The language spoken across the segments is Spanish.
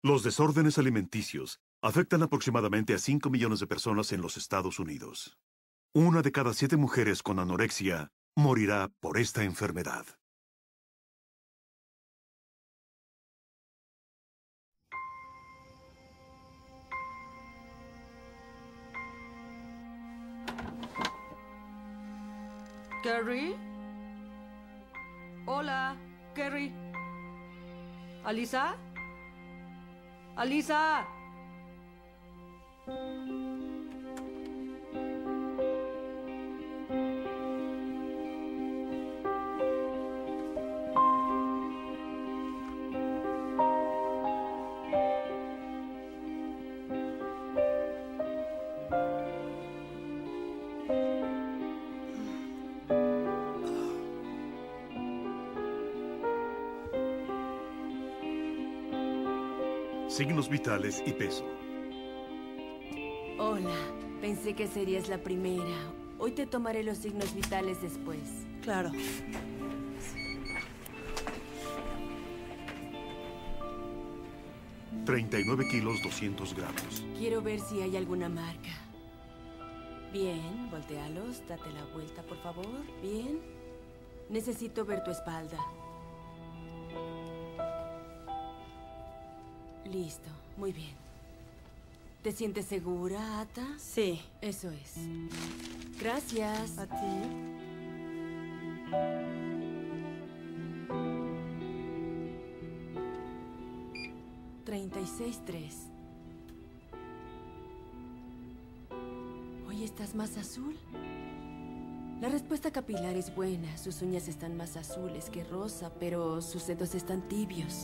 Los desórdenes alimenticios afectan aproximadamente a 5 millones de personas en los Estados Unidos. 1 de cada 7 mujeres con anorexia morirá por esta enfermedad. ¿Carrie? Hola, Carrie. ¿Alisa? ¡Alisa! Signos vitales y peso. Hola, pensé que serías la primera. Hoy te tomaré los signos vitales después. Claro. ...39 kilos, 200 gramos. Quiero ver si hay alguna marca. Bien, voltéalos. Date la vuelta, por favor. Bien. Necesito ver tu espalda. Listo, muy bien. ¿Te sientes segura, Ata? Sí. Eso es. Gracias. ¿A ti? $36,3. Hoy estás más azul. La respuesta capilar es buena. Sus uñas están más azules que rosa, pero sus dedos están tibios.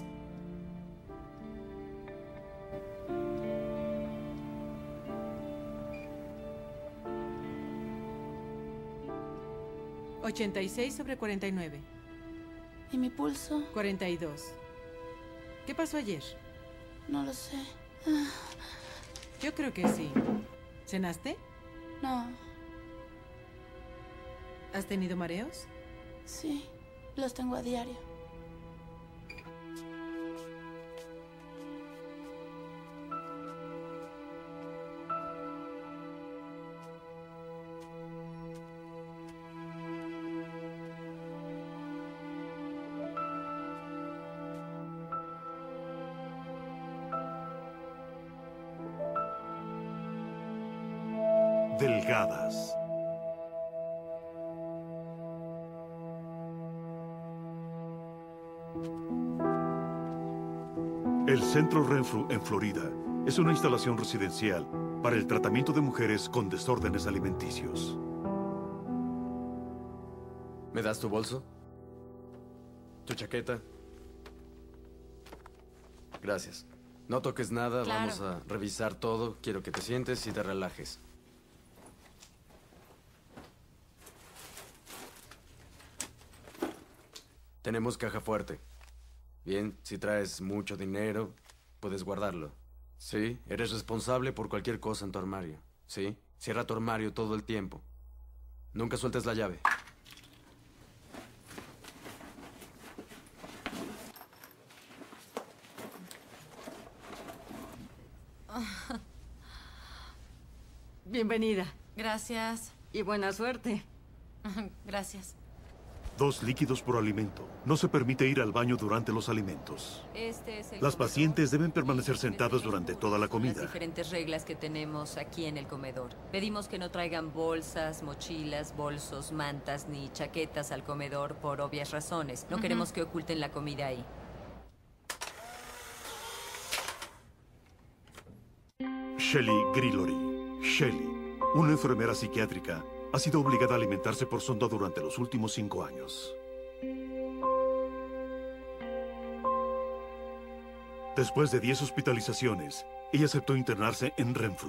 ...86/49. ¿Y mi pulso? 42. ¿Qué pasó ayer? No lo sé. Yo creo que sí. ¿Cenaste? No. ¿Has tenido mareos? Sí, los tengo a diario. Delgadas. El Centro Renfrew en Florida es una instalación residencial para el tratamiento de mujeres con desórdenes alimenticios. ¿Me das tu bolso? ¿Tu chaqueta? Gracias. No toques nada, Claro. Vamos a revisar todo. Quiero que te sientes y te relajes. Tenemos caja fuerte. Bien, si traes mucho dinero, puedes guardarlo. Sí, eres responsable por cualquier cosa en tu armario. Sí, cierra tu armario todo el tiempo. Nunca sueltes la llave. Bienvenida. Gracias. Y buena suerte. Gracias. 2 líquidos por alimento. No se permite ir al baño durante los alimentos. Este es el Las comedor. pacientes deben permanecer sentadas durante toda la Las comida. diferentes reglas que tenemos aquí en el comedor. Pedimos que no traigan bolsas, mochilas, bolsos, mantas ni chaquetas al comedor por obvias razones. No queremos que oculten la comida ahí. Shelley Grillory. Shelley, una enfermera psiquiátrica, ha sido obligada a alimentarse por sonda durante los últimos 5 años. Después de 10 hospitalizaciones, ella aceptó internarse en Renfrew.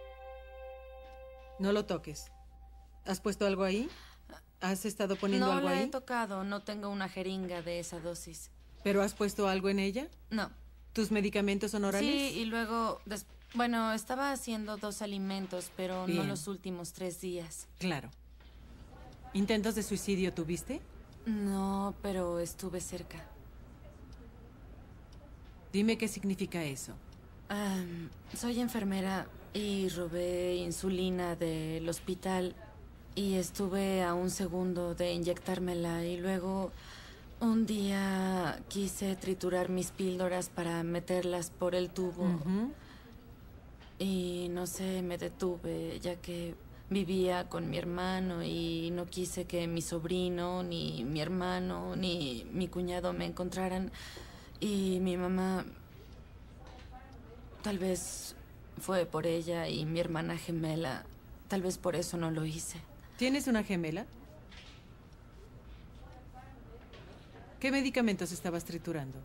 No lo toques. ¿Has puesto algo ahí? ¿Has estado poniendo No algo la he ahí? tocado. No tengo una jeringa de esa dosis. ¿Pero has puesto algo en ella? No. ¿Tus medicamentos son orales? Sí, y luego... Bueno, estaba haciendo 2 alimentos, pero no Bien. los últimos 3 días. Claro. ¿Intentos de suicidio tuviste? No, pero estuve cerca. Dime qué significa eso. Soy enfermera y robé insulina del hospital y estuve a un segundo de inyectármela y luego un día quise triturar mis píldoras para meterlas por el tubo. Y no sé, me detuve ya que vivía con mi hermano y no quise que mi sobrino, ni mi hermano, ni mi cuñado me encontraran. Y mi mamá... Tal vez fue por ella y mi hermana gemela. Tal vez por eso no lo hice. ¿Tienes una gemela? ¿Qué medicamentos estabas triturando?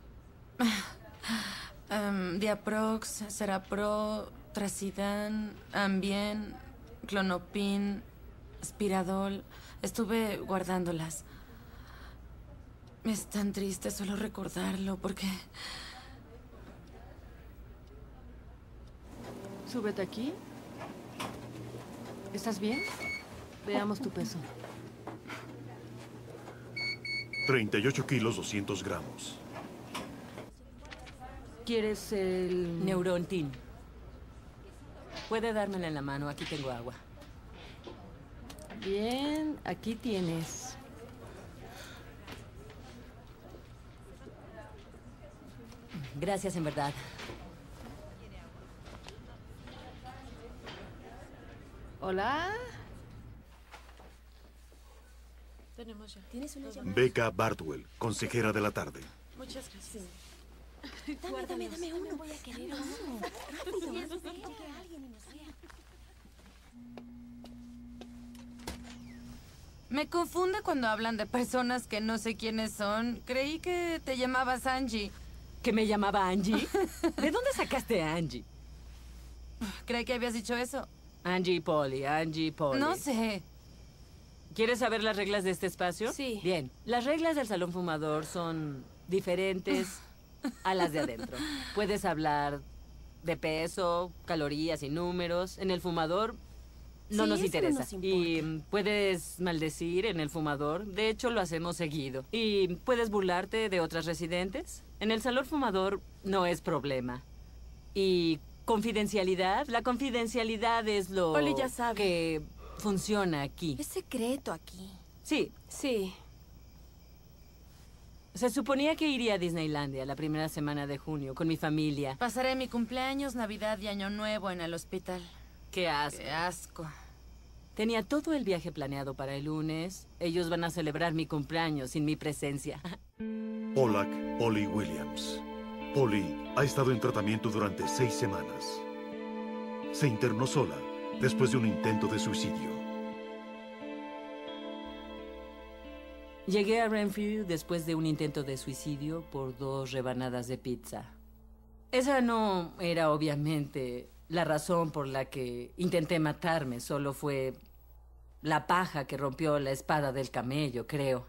Diaprox, Serapro, Tracidan, Ambien, Clonopin, Spiradol. Estuve guardándolas. Es tan triste solo recordarlo porque... Súbete aquí. ¿Estás bien? Veamos tu peso. 38 kilos, 200 gramos. ¿Quieres el...? Neurontin. Puede dármela en la mano, aquí tengo agua. Bien, aquí tienes. Gracias, en verdad. Hola. Tenemos ya. ¿Tienes una llamada? Becca Bartwell, consejera de la tarde. Muchas gracias. Dame uno. Voy a querer uno. Rápido, antes de que llegue alguien y nos vea. Me confunde cuando hablan de personas que no sé quiénes son. Creí que te llamabas Angie. ¿Que me llamaba Angie? ¿De dónde sacaste a Angie? Creí que habías dicho eso. Angie Polly, Angie Polly. No sé. ¿Quieres saber las reglas de este espacio? Sí. Bien, las reglas del salón fumador son diferentes a las de adentro. Puedes hablar de peso, calorías y números. En el fumador no Sí, nos eso interesa. no nos importa. Y puedes maldecir en el fumador. De hecho, lo hacemos seguido. Y puedes burlarte de otras residentes. En el salón fumador no es problema. Y confidencialidad. La confidencialidad es lo Oli ya sabe. que funciona aquí. Es secreto aquí. Sí, Sí. se suponía que iría a Disneylandia la primera semana de junio con mi familia. Pasaré mi cumpleaños, Navidad y Año Nuevo en el hospital. Qué asco. Qué asco. Tenía todo el viaje planeado para el lunes. Ellos van a celebrar mi cumpleaños sin mi presencia. Pollack Polly Williams. Polly ha estado en tratamiento durante 6 semanas. Se internó sola después de un intento de suicidio. Llegué a Renfrew después de un intento de suicidio por 2 rebanadas de pizza. Esa no era obviamente la razón por la que intenté matarme. Solo fue la paja que rompió la espada del camello, creo.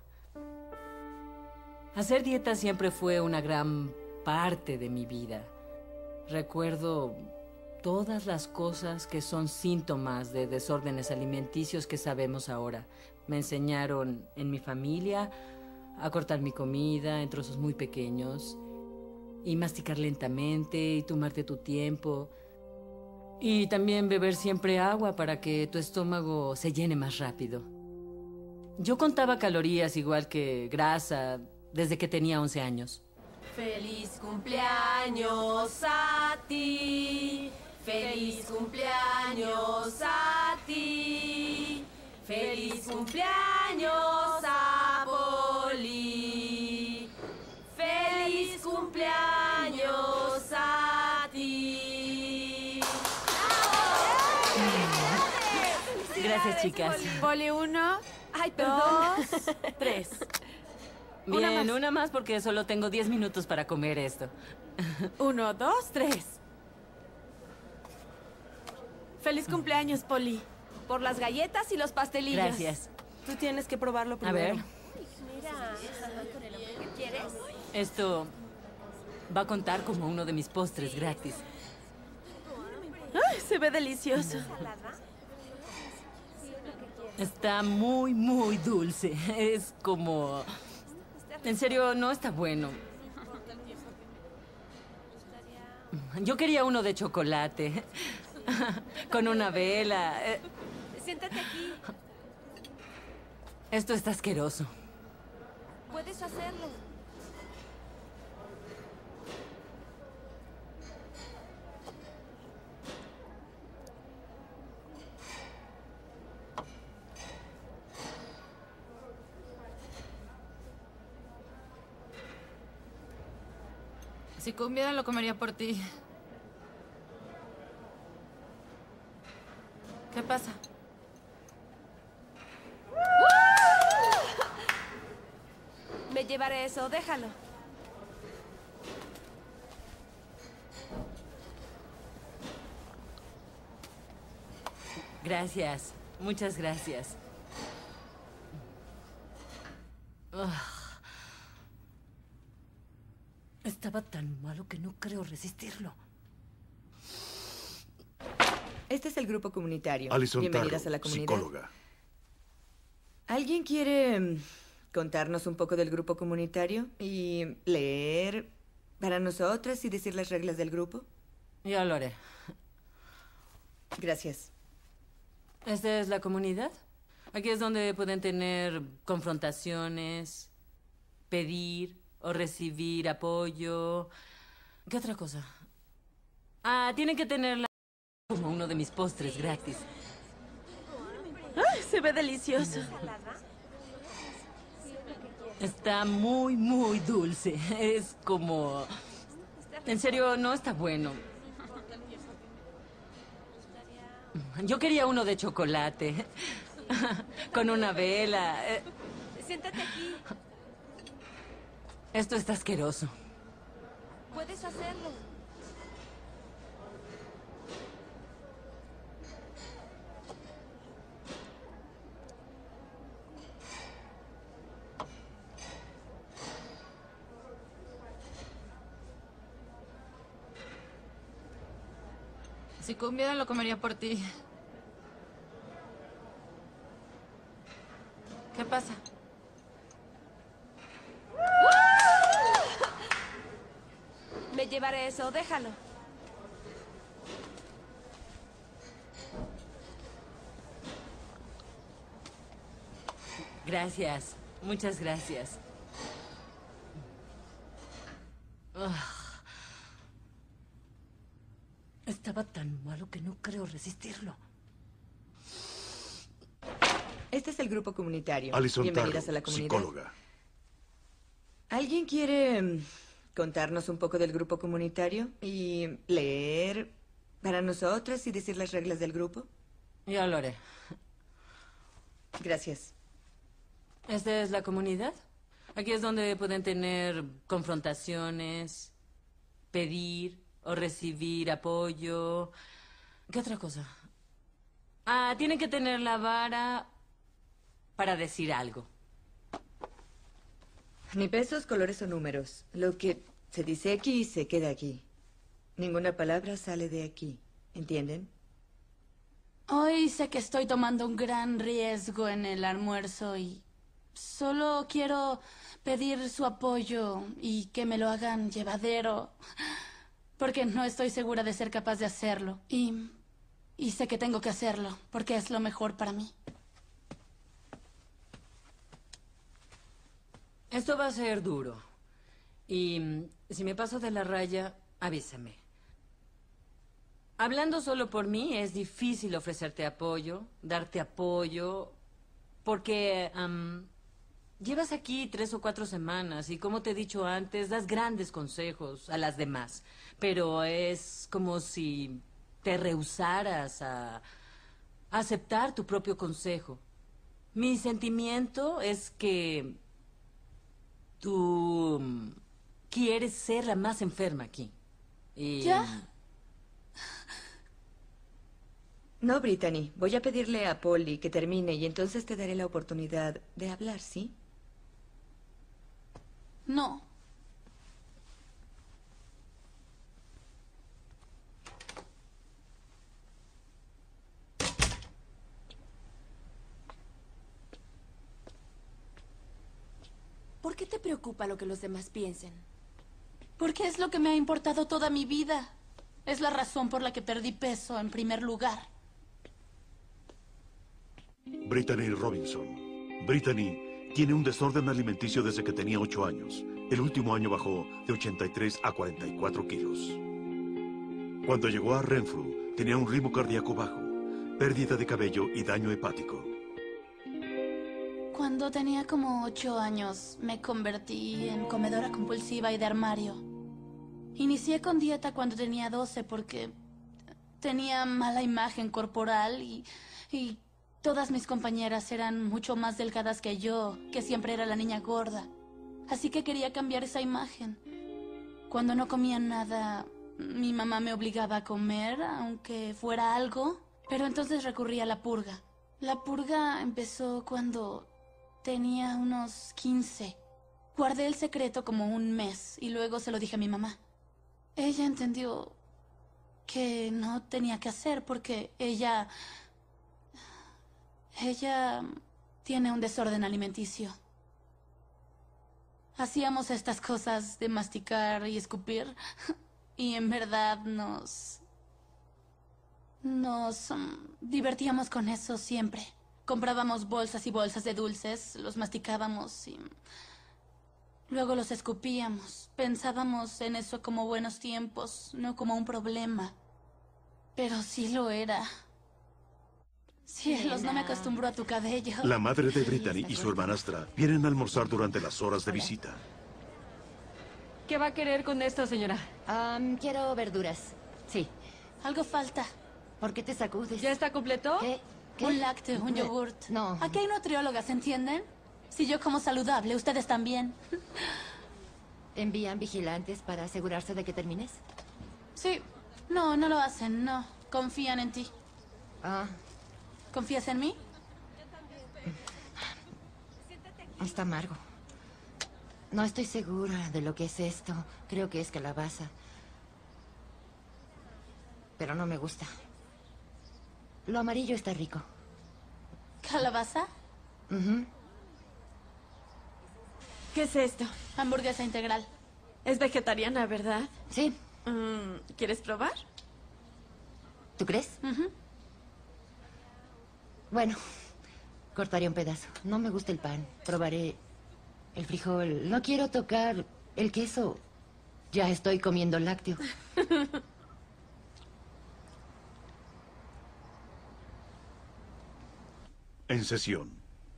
Hacer dieta siempre fue una gran parte de mi vida. Recuerdo todas las cosas que son síntomas de desórdenes alimenticios que sabemos ahora. Me enseñaron en mi familia a cortar mi comida en trozos muy pequeños y masticar lentamente y tomarte tu tiempo. Y también beber siempre agua para que tu estómago se llene más rápido. Yo contaba calorías igual que grasa desde que tenía 11 años. Feliz cumpleaños a ti. Feliz cumpleaños a ti. Feliz cumpleaños a Polly. Feliz cumpleaños a ti. Gracias, chicas. Poli 1. Ay, perdón. 2, 3. Bien, una más porque solo tengo 10 minutos para comer esto. 1, 2, 3. Feliz cumpleaños, Poli. Por las galletas y los pastelillos. Gracias. Tú tienes que probarlo A primero. ver, esto va a contar como uno de mis postres gratis. Ay, se ve delicioso. Está muy, muy dulce. Es como... En serio, no está bueno. Yo quería uno de chocolate. Con una vela. Siéntate aquí. Esto está asqueroso. Puedes hacerlo. Si comiera, lo comería por ti. ¿Qué pasa? Me llevaré eso, déjalo. Gracias. Muchas gracias. Estaba tan malo que no creo resistirlo. Este es el grupo comunitario. Alison Bienvenidas Tarro, a la comunidad. psicóloga. ¿Alguien quiere contarnos un poco del grupo comunitario y leer para nosotras y decir las reglas del grupo? Ya lo haré. Gracias. ¿Esta es la comunidad? Aquí es donde pueden tener confrontaciones, pedir o recibir apoyo. ¿Qué otra cosa? Tienen que tenerla como uno de mis postres gratis. ¡Ay, se ve delicioso! Está muy, muy dulce. Es como... En serio, no está bueno. Yo quería uno de chocolate. Con una vela. Siéntate aquí. Esto está asqueroso. Puedes hacerlo. Si comiera, lo comería por ti. ¿Qué pasa? Me llevaré eso, déjalo. Gracias. Muchas gracias. Estaba tan malo que no creo resistirlo. Este es el grupo comunitario. Alison Bienvenidas Tarro, a la comunidad. psicóloga. ¿Alguien quiere contarnos un poco del grupo comunitario y leer para nosotras y decir las reglas del grupo? Ya lo haré. Gracias. ¿Esta es la comunidad? Aquí es donde pueden tener confrontaciones, pedir o recibir apoyo. ¿Qué otra cosa? Tienen que tener la vara para decir algo. Ni pesos, colores o números. Lo que se dice aquí se queda aquí. Ninguna palabra sale de aquí. ¿Entienden? Hoy sé que estoy tomando un gran riesgo en el almuerzo y solo quiero pedir su apoyo y que me lo hagan llevadero, porque no estoy segura de ser capaz de hacerlo. Y sé que tengo que hacerlo, porque es lo mejor para mí. Esto va a ser duro. Y si me paso de la raya, avísame. Hablando solo por mí, es difícil ofrecerte apoyo, darte apoyo, porque llevas aquí 3 o 4 semanas y como te he dicho antes, das grandes consejos a las demás, pero es como si te rehusaras a aceptar tu propio consejo. Mi sentimiento es que tú quieres ser la más enferma aquí. Y... ¿Ya? No, Brittany. Voy a pedirle a Polly que termine y entonces te daré la oportunidad de hablar, ¿sí? No. ¿Por qué te preocupa lo que los demás piensen? Porque es lo que me ha importado toda mi vida. Es la razón por la que perdí peso en primer lugar. Brittany Robinson. Brittany tiene un desorden alimenticio desde que tenía 8 años. El último año bajó de 83 a 44 kilos. Cuando llegó a Renfrew, tenía un ritmo cardíaco bajo, pérdida de cabello y daño hepático. Cuando tenía como 8 años, me convertí en comedora compulsiva y de armario. Inicié con dieta cuando tenía 12 porque tenía mala imagen corporal y todas mis compañeras eran mucho más delgadas que yo, que siempre era la niña gorda. Así que quería cambiar esa imagen. Cuando no comía nada, mi mamá me obligaba a comer, aunque fuera algo, pero entonces recurrí a la purga. La purga empezó cuando tenía unos 15. Guardé el secreto como un mes y luego se lo dije a mi mamá. Ella entendió que no tenía que hacer porque ella tiene un desorden alimenticio. Hacíamos estas cosas de masticar y escupir y en verdad nos divertíamos con eso siempre. Comprábamos bolsas y bolsas de dulces, los masticábamos y luego los escupíamos. Pensábamos en eso como buenos tiempos, no como un problema. Pero sí lo era. Cielos, no me acostumbro a tu cabello. La madre de Brittany y su hermanastra vienen a almorzar durante las horas de visita. ¿Qué va a querer con esto, señora? Quiero verduras. Sí. Algo falta. ¿Por qué te sacudes? ¿Ya está completo? ¿Qué? Un lácteo, un yogurt. No. Aquí hay nutriólogas, ¿entienden? Si yo como saludable, ustedes también. ¿Envían vigilantes para asegurarse de que termines? Sí. No, no lo hacen, no. Confían en ti. Ah, ¿Confías en mí? está amargo. No estoy segura de lo que es esto. Creo que es calabaza. Pero no me gusta. Lo amarillo está rico. ¿Calabaza? Ujú. ¿Qué es esto? Hamburguesa integral. Es vegetariana, ¿verdad? Sí. ¿Quieres probar? ¿Tú crees? Bueno, cortaré un pedazo. No me gusta el pan. Probaré el frijol. No quiero tocar el queso. Ya estoy comiendo lácteo. En sesión.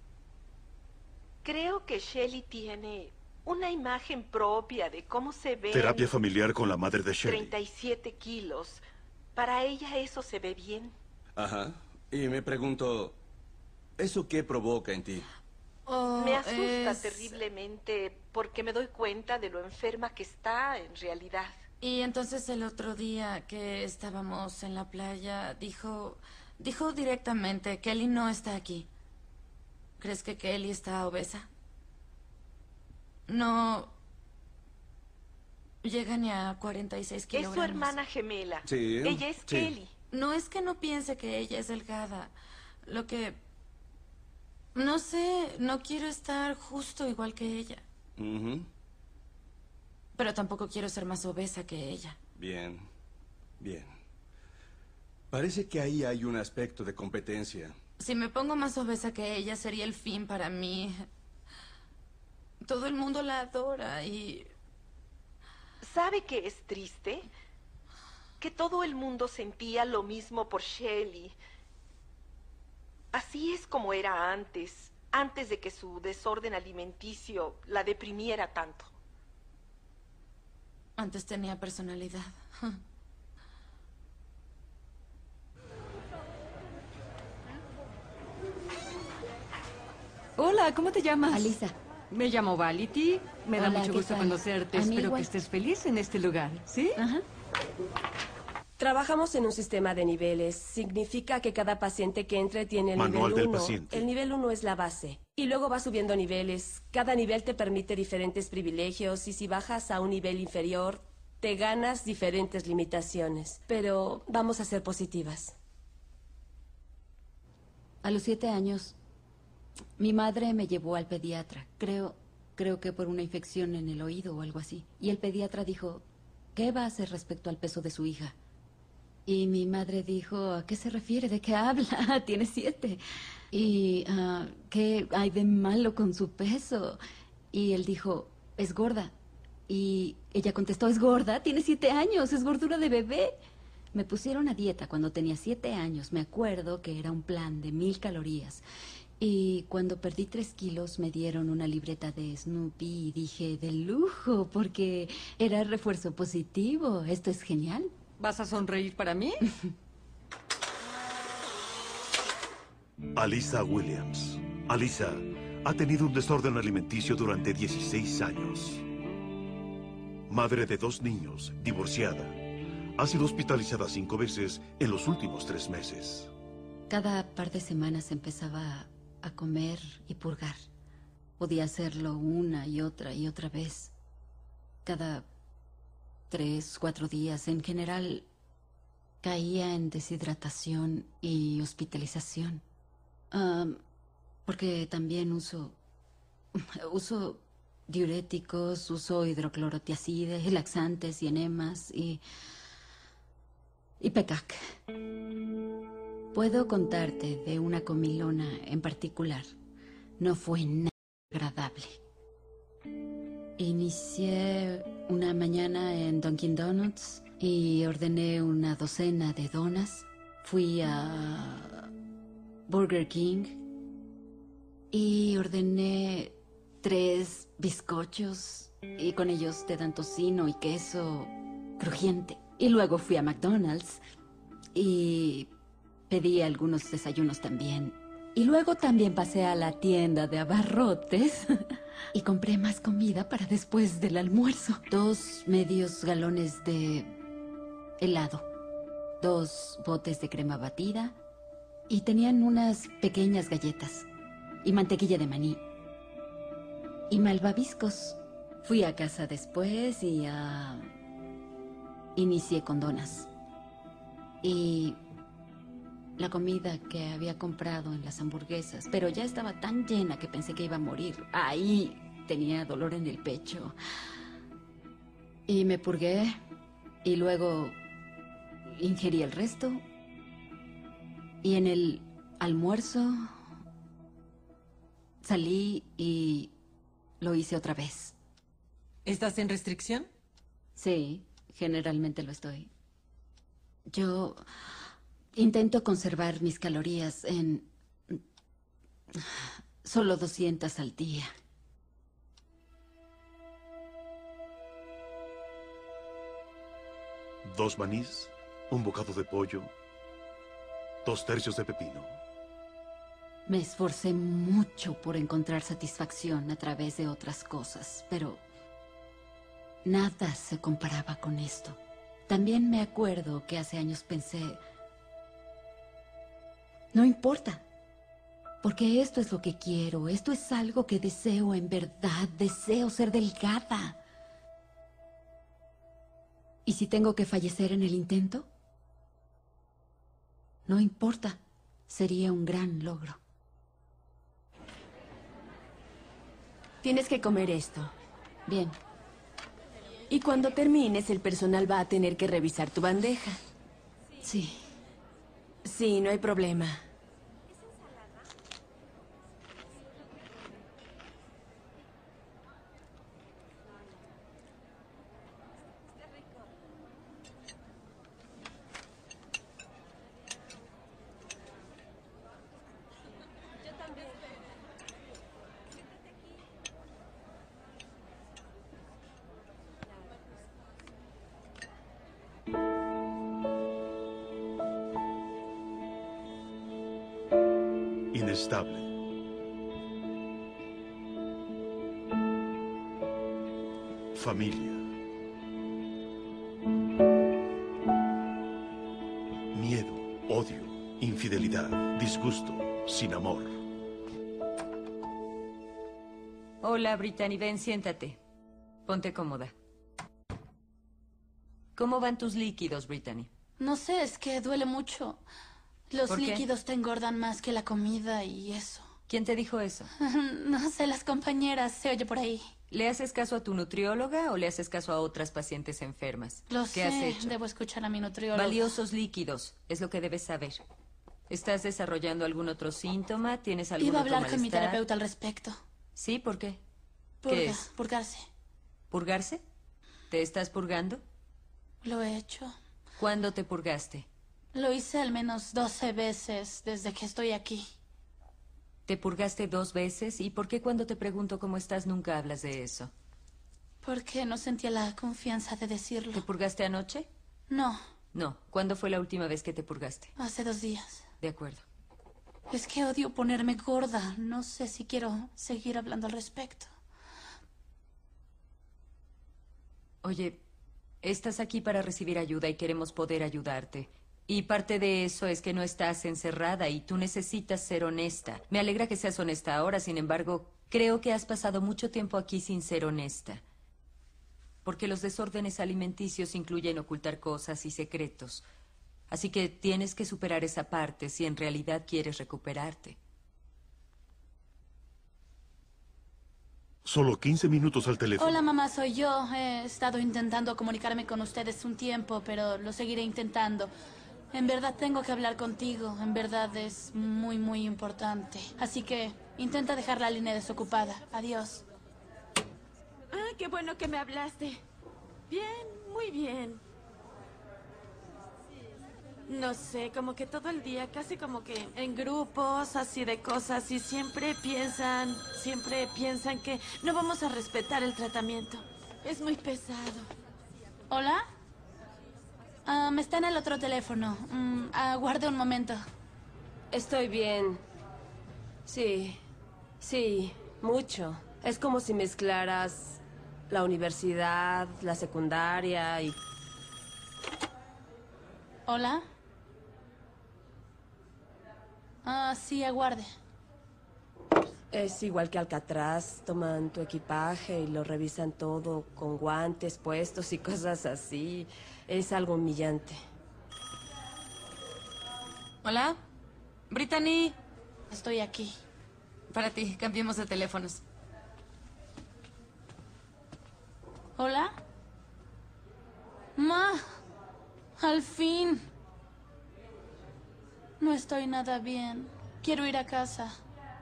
Creo que Shelley tiene una imagen propia de cómo se ve. Terapia familiar con la madre de Shelley. 37 kilos. Para ella eso se ve bien. Ajá. Y me pregunto, ¿eso qué provoca en ti? Me asusta terriblemente porque me doy cuenta de lo enferma que está en realidad. Y entonces el otro día que estábamos en la playa, dijo directamente, Kelly no está aquí. ¿Crees que Kelly está obesa? No llega ni a 46 kilogramos. Es su hermana gemela. Sí. Ella es Sí. Kelly. No es que no piense que ella es delgada. Lo que... No sé, no quiero estar justo igual que ella. Ujú. Pero tampoco quiero ser más obesa que ella. Bien, bien. Parece que ahí hay un aspecto de competencia. Si me pongo más obesa que ella, sería el fin para mí. Todo el mundo la adora y... ¿Sabe qué es triste? Que todo el mundo sentía lo mismo por Shelley. Así es como era antes de que su desorden alimenticio la deprimiera tanto. Antes tenía personalidad. Hola, ¿cómo te llamas? Alisa. Me llamo Vality. Me da Hola, mucho ¿qué gusto tal? conocerte. A mí Espero igual. que estés feliz en este lugar, ¿sí? Ajá. Trabajamos en un sistema de niveles. Significa que cada paciente que entre tiene el Manual nivel del 1. paciente. El nivel 1 es la base. Y luego va subiendo niveles. Cada nivel te permite diferentes privilegios y si bajas a un nivel inferior, te ganas diferentes limitaciones. Pero vamos a ser positivas. A los 7 años, mi madre me llevó al pediatra. Creo que por una infección en el oído o algo así. Y el pediatra dijo, ¿qué va a hacer respecto al peso de su hija? Y mi madre dijo, ¿a qué se refiere? ¿De qué habla? Tiene 7. Y ¿qué hay de malo con su peso? Y él dijo, es gorda. Y ella contestó, es gorda, tiene 7 años, es gordura de bebé. Me pusieron a dieta cuando tenía 7 años. Me acuerdo que era un plan de 1000 calorías. Y cuando perdí 3 kilos me dieron una libreta de Snoopy y dije, de lujo, porque era refuerzo positivo. Esto es genial. ¿Vas a sonreír para mí? Alisa Williams. Alisa ha tenido un desorden alimenticio durante 16 años. Madre de 2 niños, divorciada. Ha sido hospitalizada 5 veces en los últimos 3 meses. Cada par de semanas empezaba a comer y purgar. Podía hacerlo una y otra vez. Cada 3, 4 días. En general, caía en deshidratación y hospitalización. Porque también uso diuréticos, uso hidroclorotiazide, laxantes y enemas y Pecac. Puedo contarte de una comilona en particular. No fue nada agradable. Inicié una mañana en Dunkin' Donuts y ordené una docena de donas. Fui a Burger King y ordené 3 bizcochos y con ellos te dan tocino y queso crujiente. Y luego fui a McDonald's y pedí algunos desayunos también. Y luego también pasé a la tienda de abarrotes y compré más comida para después del almuerzo. 2 medios galones de helado, 2 botes de crema batida y tenían unas pequeñas galletas y mantequilla de maní y malvaviscos. Fui a casa después y inicié con donas. Y la comida que había comprado en las hamburguesas, pero ya estaba tan llena que pensé que iba a morir. Ahí tenía dolor en el pecho. Y me purgué y luego ingerí el resto. Y en el almuerzo salí y lo hice otra vez. ¿Estás en restricción? Sí, generalmente lo estoy. Yo intento conservar mis calorías en solo 200 al día. Dos manís, un bocado de pollo, 2 tercios de pepino. Me esforcé mucho por encontrar satisfacción a través de otras cosas, pero nada se comparaba con esto. También me acuerdo que hace años pensé, no importa, porque esto es lo que quiero, esto es algo que deseo en verdad, deseo ser delgada. ¿Y si tengo que fallecer en el intento? No importa, sería un gran logro. Tienes que comer esto. Bien. Y cuando termines, el personal va a tener que revisar tu bandeja. Sí. Sí, no hay problema. Inestable. Familia. Miedo, odio, infidelidad, disgusto, sin amor. Hola, Brittany, ven, siéntate. Ponte cómoda. ¿Cómo van tus líquidos, Brittany? No sé, es que duele mucho. Los ¿Por qué? líquidos te engordan más que la comida y eso. ¿Quién te dijo eso? No sé, las compañeras, se oye por ahí. ¿Le haces caso a tu nutrióloga o le haces caso a otras pacientes enfermas? Lo ¿Qué sé, has hecho? debo escuchar a mi nutrióloga. Valiosos líquidos, es lo que debes saber. ¿Estás desarrollando algún otro síntoma? ¿Tienes algún Iba a otro hablar con mi malestar? terapeuta al respecto. ¿Sí? ¿Por qué? ¿Qué es? Purgarse. ¿Purgarse? ¿Te estás purgando? Lo he hecho. ¿Cuándo te purgaste? Lo hice al menos 12 veces desde que estoy aquí. ¿Te purgaste 2 veces? ¿Y por qué cuando te pregunto cómo estás nunca hablas de eso? Porque no sentía la confianza de decirlo. ¿Te purgaste anoche? No, No. ¿Cuándo fue la última vez que te purgaste? hace 2 días. De acuerdo. Es que odio ponerme gorda. No sé si quiero seguir hablando al respecto. Oye, estás aquí para recibir ayuda y queremos poder ayudarte. Y parte de eso es que no estás encerrada y tú necesitas ser honesta. Me alegra que seas honesta ahora, sin embargo, creo que has pasado mucho tiempo aquí sin ser honesta. Porque los desórdenes alimenticios incluyen ocultar cosas y secretos. Así que tienes que superar esa parte si en realidad quieres recuperarte. Solo 15 minutos al teléfono. Hola, mamá, soy yo. He estado intentando comunicarme con ustedes un tiempo, pero lo seguiré intentando. En verdad tengo que hablar contigo. En verdad es muy, muy importante. Así que intenta dejar la línea desocupada. Adiós. Ah, qué bueno que me hablaste. Bien, muy bien. No sé, como que todo el día, casi como que en grupos, así de cosas, y siempre piensan que no vamos a respetar el tratamiento. Es muy pesado. ¿Hola? Está en el otro teléfono. Aguarde un momento. Estoy bien. Sí, mucho. Es como si mezclaras la universidad, la secundaria y... ¿Hola? Sí, aguarde. Es igual que Alcatraz. Toman tu equipaje y lo revisan todo con guantes puestos y cosas así. Es algo humillante. ¿Hola? Brittany. Estoy aquí. Para ti, cambiemos de teléfonos. ¿Hola? Ma, al fin. No estoy nada bien. Quiero ir a casa.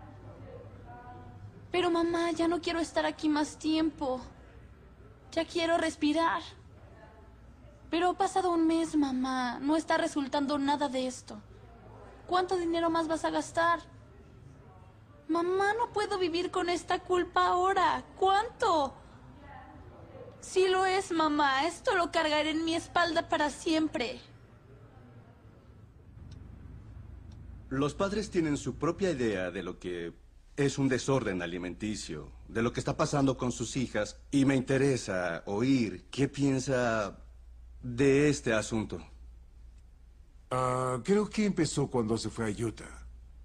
Pero mamá, ya no quiero estar aquí más tiempo. Ya quiero respirar. Pero ha pasado un mes, mamá. No está resultando nada de esto. ¿Cuánto dinero más vas a gastar? Mamá, no puedo vivir con esta culpa ahora. ¿Cuánto? Sí lo es, mamá. Esto lo cargaré en mi espalda para siempre. Los padres tienen su propia idea de lo que es un desorden alimenticio, de lo que está pasando con sus hijas, y me interesa oír qué piensa de este asunto. Creo que empezó cuando se fue a Utah.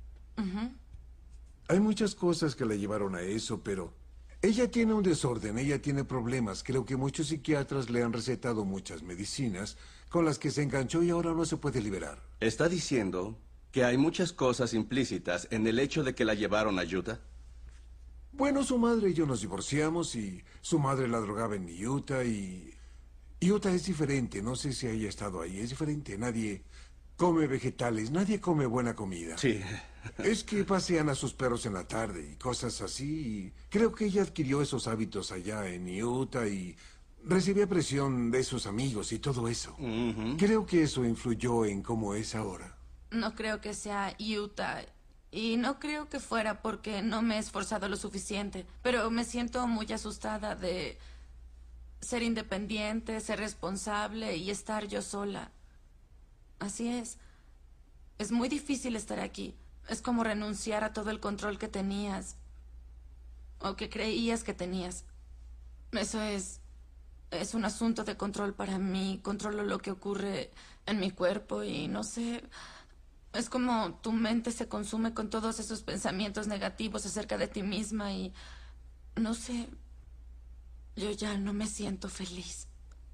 Hay muchas cosas que la llevaron a eso, pero ella tiene un desorden, ella tiene problemas. Creo que muchos psiquiatras le han recetado muchas medicinas con las que se enganchó y ahora no se puede liberar. ¿Está diciendo que hay muchas cosas implícitas en el hecho de que la llevaron a Utah? Bueno, su madre y yo nos divorciamos y su madre la drogaba en Utah y... Utah es diferente, no sé si haya estado ahí, es diferente. Nadie come vegetales, nadie come buena comida. Sí. Es que pasean a sus perros en la tarde y cosas así. Y creo que ella adquirió esos hábitos allá en Utah y recibía presión de sus amigos y todo eso. Creo que eso influyó en cómo es ahora. No creo que sea Utah. Y no creo que fuera porque no me he esforzado lo suficiente. Pero me siento muy asustada de ser independiente, ser responsable y estar yo sola. Así es. Es muy difícil estar aquí. Es como renunciar a todo el control que tenías. O que creías que tenías. Eso es un asunto de control para mí. Controlo lo que ocurre en mi cuerpo y no sé... Es como tu mente se consume con todos esos pensamientos negativos acerca de ti misma y... No sé... Yo ya no me siento feliz.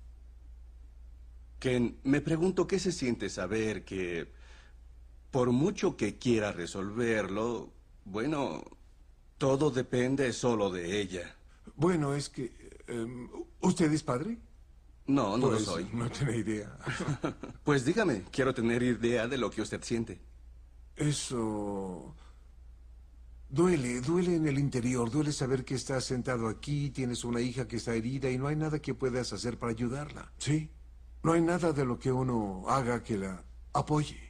Ken, me pregunto qué se siente saber que, por mucho que quiera resolverlo, bueno, todo depende solo de ella. Bueno, es que... ¿usted es padre? No, no Pues, lo soy. No tenía idea. Pues dígame, quiero tener idea de lo que usted siente. Eso... duele en el interior. Duele saber que estás sentado aquí, tienes una hija que está herida y no hay nada que puedas hacer para ayudarla. ¿Sí? No hay nada de lo que uno haga que la apoye.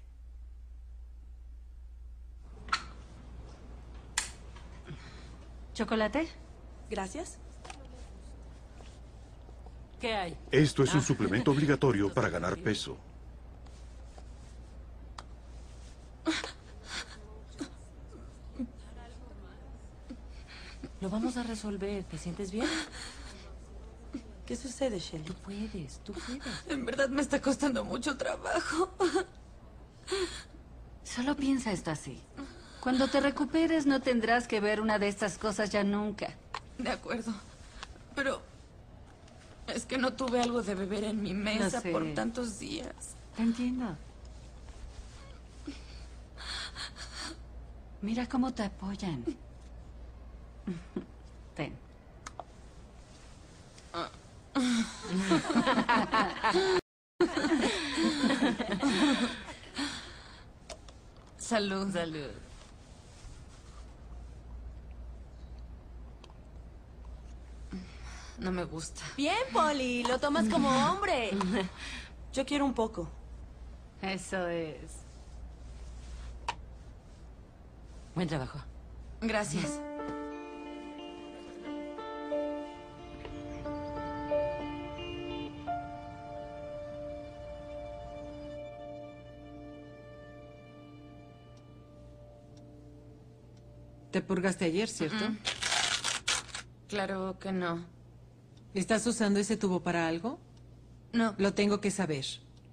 ¿Chocolate? Gracias. ¿Qué hay? Esto es un suplemento obligatorio para ganar peso. Lo vamos a resolver. ¿Te sientes bien? ¿Qué sucede, Shelly? Tú puedes. En verdad me está costando mucho trabajo. Solo piensa esto así. Cuando te recuperes no tendrás que ver una de estas cosas ya nunca. De acuerdo. Pero es que no tuve algo de beber en mi mesa Lo sé. por tantos días. Te entiendo. Mira cómo te apoyan. Ten. Salud. Salud. No me gusta. Bien, Polly, lo tomas como hombre. Yo quiero un poco. Eso es. Buen trabajo. Gracias. Te purgaste ayer, ¿cierto? Claro que no. ¿Estás usando ese tubo para algo? No. Lo tengo que saber.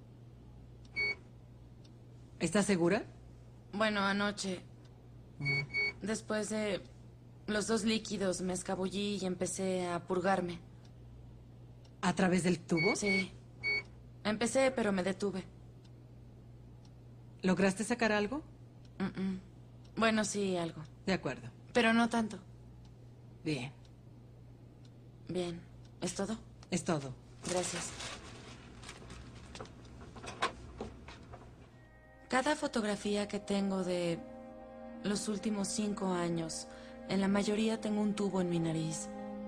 ¿Estás segura? Bueno, anoche, después de los 2 líquidos, me escabullí y empecé a purgarme. ¿A través del tubo? Sí. Empecé, pero me detuve. ¿Lograste sacar algo? Bueno, sí, algo. De acuerdo. Pero no tanto. Bien. Bien. ¿Es todo? Es todo. Gracias. Cada fotografía que tengo de los últimos 5 años, en la mayoría tengo un tubo en mi nariz.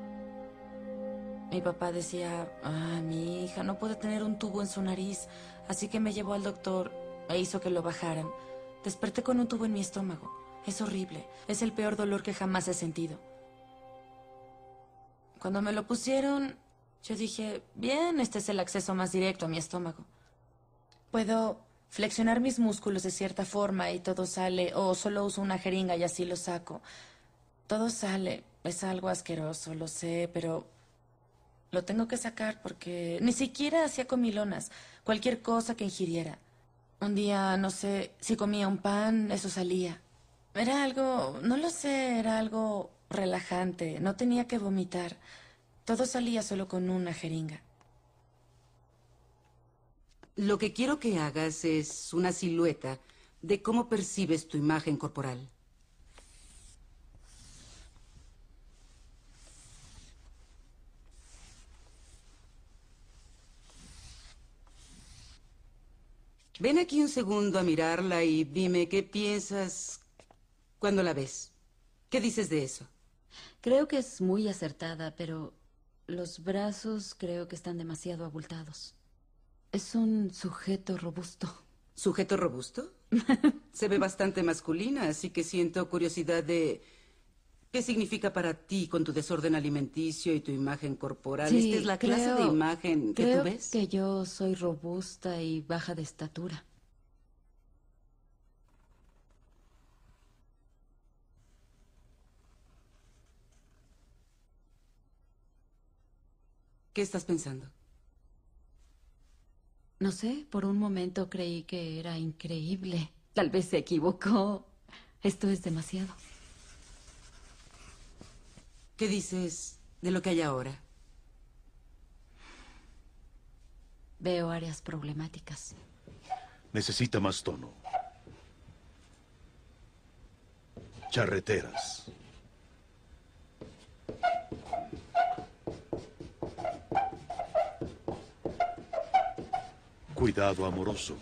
Mi papá decía, mi hija no puede tener un tubo en su nariz, así que me llevó al doctor e hizo que lo bajaran. Desperté con un tubo en mi estómago. Es horrible. Es el peor dolor que jamás he sentido. Cuando me lo pusieron, yo dije, bien, este es el acceso más directo a mi estómago. Puedo flexionar mis músculos de cierta forma y todo sale, o solo uso una jeringa y así lo saco. Todo sale. Es algo asqueroso, lo sé, pero lo tengo que sacar porque ni siquiera hacía comilonas. Cualquier cosa que ingiriera. Un día, no sé, si comía un pan, eso salía. Era algo, no lo sé, era algo relajante. No tenía que vomitar. Todo salía solo con una jeringa. Lo que quiero que hagas es una silueta de cómo percibes tu imagen corporal. Ven aquí un segundo a mirarla y dime qué piensas cuando la ves. ¿Qué dices de eso? Creo que es muy acertada, pero los brazos creo que están demasiado abultados. Es un sujeto robusto. ¿Sujeto robusto? Se ve bastante masculina, así que siento curiosidad de qué significa para ti con tu desorden alimenticio y tu imagen corporal. Sí, ¿Esta es la clase de imagen que tú ves? Creo que yo soy robusta y baja de estatura. ¿Qué estás pensando? No sé, por un momento creí que era increíble. Tal vez se equivocó. Esto es demasiado. ¿Qué dices de lo que hay ahora? Veo áreas problemáticas. Necesita más tono. Charreteras. Cuidado amoroso.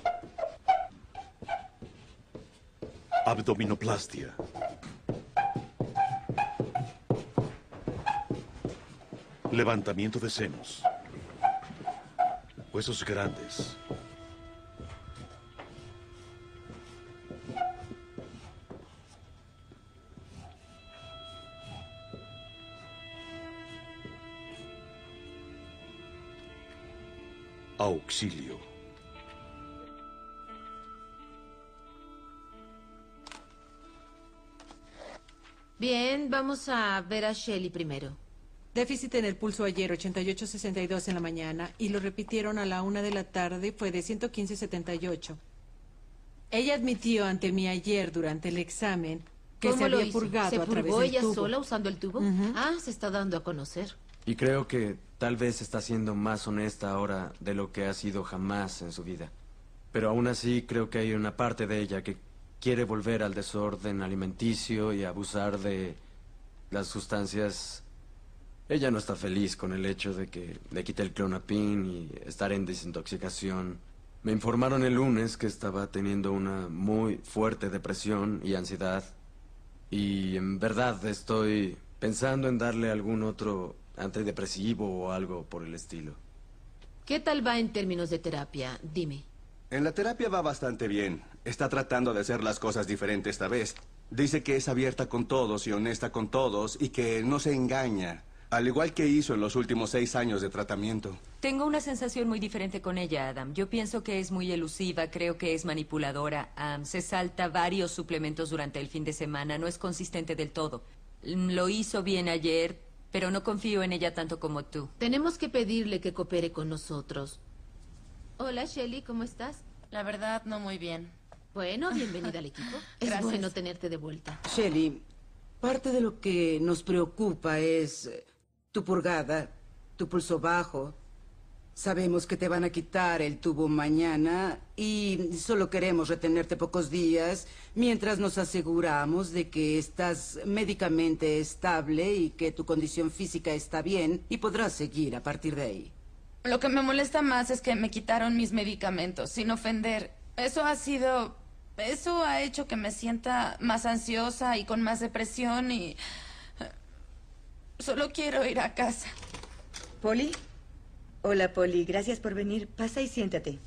Abdominoplastia. Levantamiento de senos. Huesos grandes. Auxilio. Bien, vamos a ver a Shelley primero. Déficit en el pulso ayer, 88.62 en la mañana, y lo repitieron a la 1 de la tarde, fue de 115.78. Ella admitió ante mí ayer, durante el examen, que se ¿Cómo lo había hizo? purgado ¿Se a través purgó del ella tubo. sola usando el tubo? Ah, se está dando a conocer. Y creo que tal vez está siendo más honesta ahora de lo que ha sido jamás en su vida. Pero aún así creo que hay una parte de ella que quiere volver al desorden alimenticio y abusar de las sustancias. Ella no está feliz con el hecho de que le quite el Clonopin y estar en desintoxicación. Me informaron el lunes que estaba teniendo una muy fuerte depresión y ansiedad. Y en verdad estoy pensando en darle algún otro antidepresivo o algo por el estilo. ¿Qué tal va en términos de terapia? Dime. En la terapia va bastante bien. Está tratando de hacer las cosas diferentes esta vez. Dice que es abierta con todos y honesta con todos y que no se engaña. Al igual que hizo en los últimos 6 años de tratamiento. Tengo una sensación muy diferente con ella, Adam. Yo pienso que es muy elusiva, creo que es manipuladora. Se salta varios suplementos durante el fin de semana, no es consistente del todo. Lo hizo bien ayer, pero no confío en ella tanto como tú. Tenemos que pedirle que coopere con nosotros. Hola, Shelley, ¿cómo estás? La verdad, no muy bien. Bueno, bienvenida al equipo. Es Gracias. bueno tenerte de vuelta. Shelley, parte de lo que nos preocupa es tu purgada, tu pulso bajo. Sabemos que te van a quitar el tubo mañana y solo queremos retenerte pocos días mientras nos aseguramos de que estás médicamente estable y que tu condición física está bien y podrás seguir a partir de ahí. Lo que me molesta más es que me quitaron mis medicamentos, sin ofender. Eso ha hecho que me sienta más ansiosa y con más depresión y... Solo quiero ir a casa. ¿Polly? Hola, Polly. Gracias por venir. Pasa y siéntate.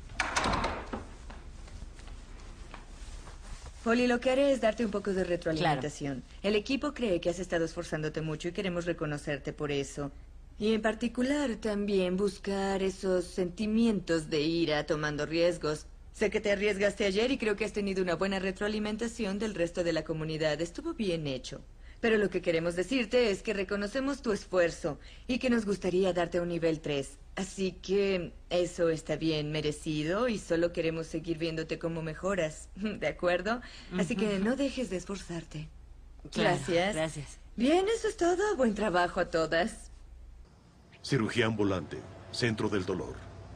Polly, lo que haré es darte un poco de retroalimentación. El equipo cree que has estado esforzándote mucho y queremos reconocerte por eso. Y en particular también buscar esos sentimientos de ira tomando riesgos. Sé que te arriesgaste ayer y creo que has tenido una buena retroalimentación del resto de la comunidad. Estuvo bien hecho. Pero lo que queremos decirte es que reconocemos tu esfuerzo y que nos gustaría darte un nivel 3. Así que eso está bien merecido y solo queremos seguir viéndote como mejoras. ¿De acuerdo? Así que no dejes de esforzarte. Claro, Gracias. gracias. Bien, eso es todo. Buen trabajo a todas. Cirugía ambulante. Centro del dolor.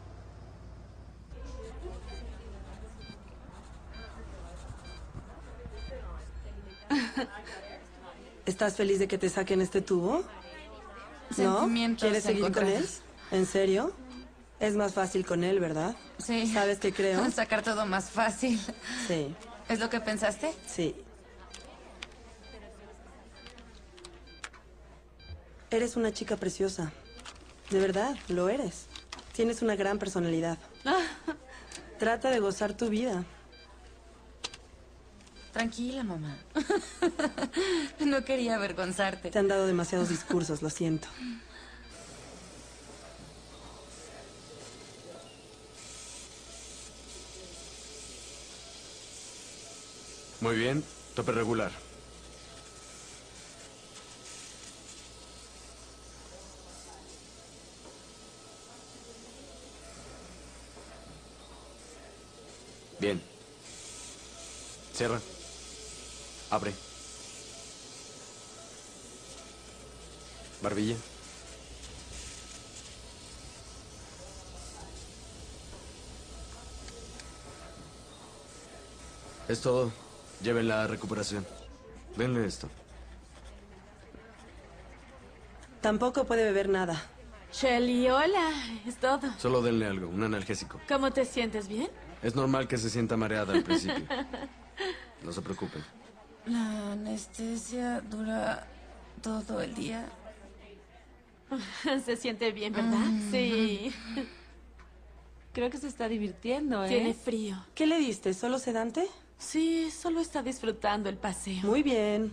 ¿Estás feliz de que te saquen este tubo? ¿No? Sentimientos ¿Quieres seguir con él? encontrados. ¿En serio? Es más fácil con él, ¿verdad? Sí. ¿Sabes qué creo? Sacar todo más fácil. Sí. ¿Es lo que pensaste? Sí. Eres una chica preciosa. De verdad, lo eres. Tienes una gran personalidad. Trata de gozar tu vida. Tranquila, mamá. No quería avergonzarte. Te han dado demasiados discursos, lo siento. Muy bien, tope regular. Bien. Cierra. Abre. Barbilla. Es todo. Lleven la recuperación. Denle esto. Tampoco puede beber nada. Shelly, hola. Es todo. Solo denle algo, un analgésico. ¿Cómo te sientes? ¿Bien? Es normal que se sienta mareada al principio. No se preocupen. La anestesia dura todo el día. Se siente bien, ¿verdad? Sí. Creo que se está divirtiendo, ¿eh? Tiene frío. ¿Qué le diste? ¿Solo sedante? Sí, solo está disfrutando el paseo. Muy bien.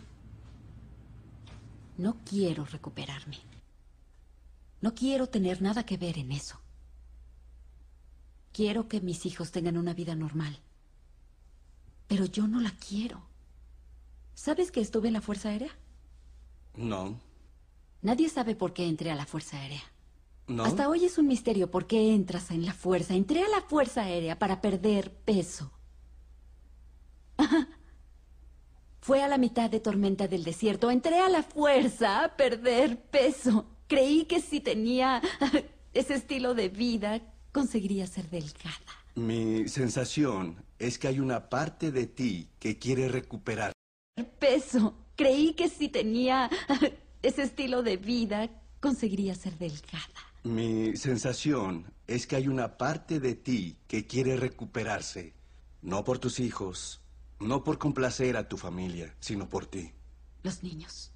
No quiero recuperarme. No quiero tener nada que ver en eso. Quiero que mis hijos tengan una vida normal. Pero yo no la quiero. ¿Sabes que estuve en la Fuerza Aérea? No. Nadie sabe por qué entré a la Fuerza Aérea. ¿No? Hasta hoy es un misterio por qué entras en la Fuerza. Entré a la Fuerza Aérea para perder peso. Ajá. Fue a la mitad de Tormenta del Desierto. Entré a la Fuerza a perder peso. Creí que si tenía ese estilo de vida, conseguiría ser delgada. Mi sensación es que hay una parte de ti que quiere recuperar Peso. Creí que si tenía ese estilo de vida, conseguiría ser delgada. Mi sensación es que hay una parte de ti que quiere recuperarse. No por tus hijos, no por complacer a tu familia, sino por ti. Los niños.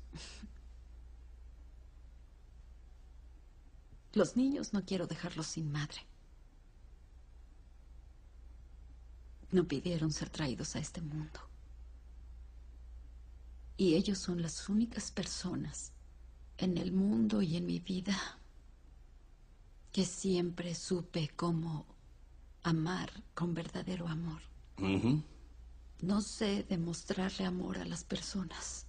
Los niños no quiero dejarlos sin madre. No pidieron ser traídos a este mundo. Y ellos son las únicas personas en el mundo y en mi vida que siempre supe cómo amar con verdadero amor. No sé demostrarle amor a las personas.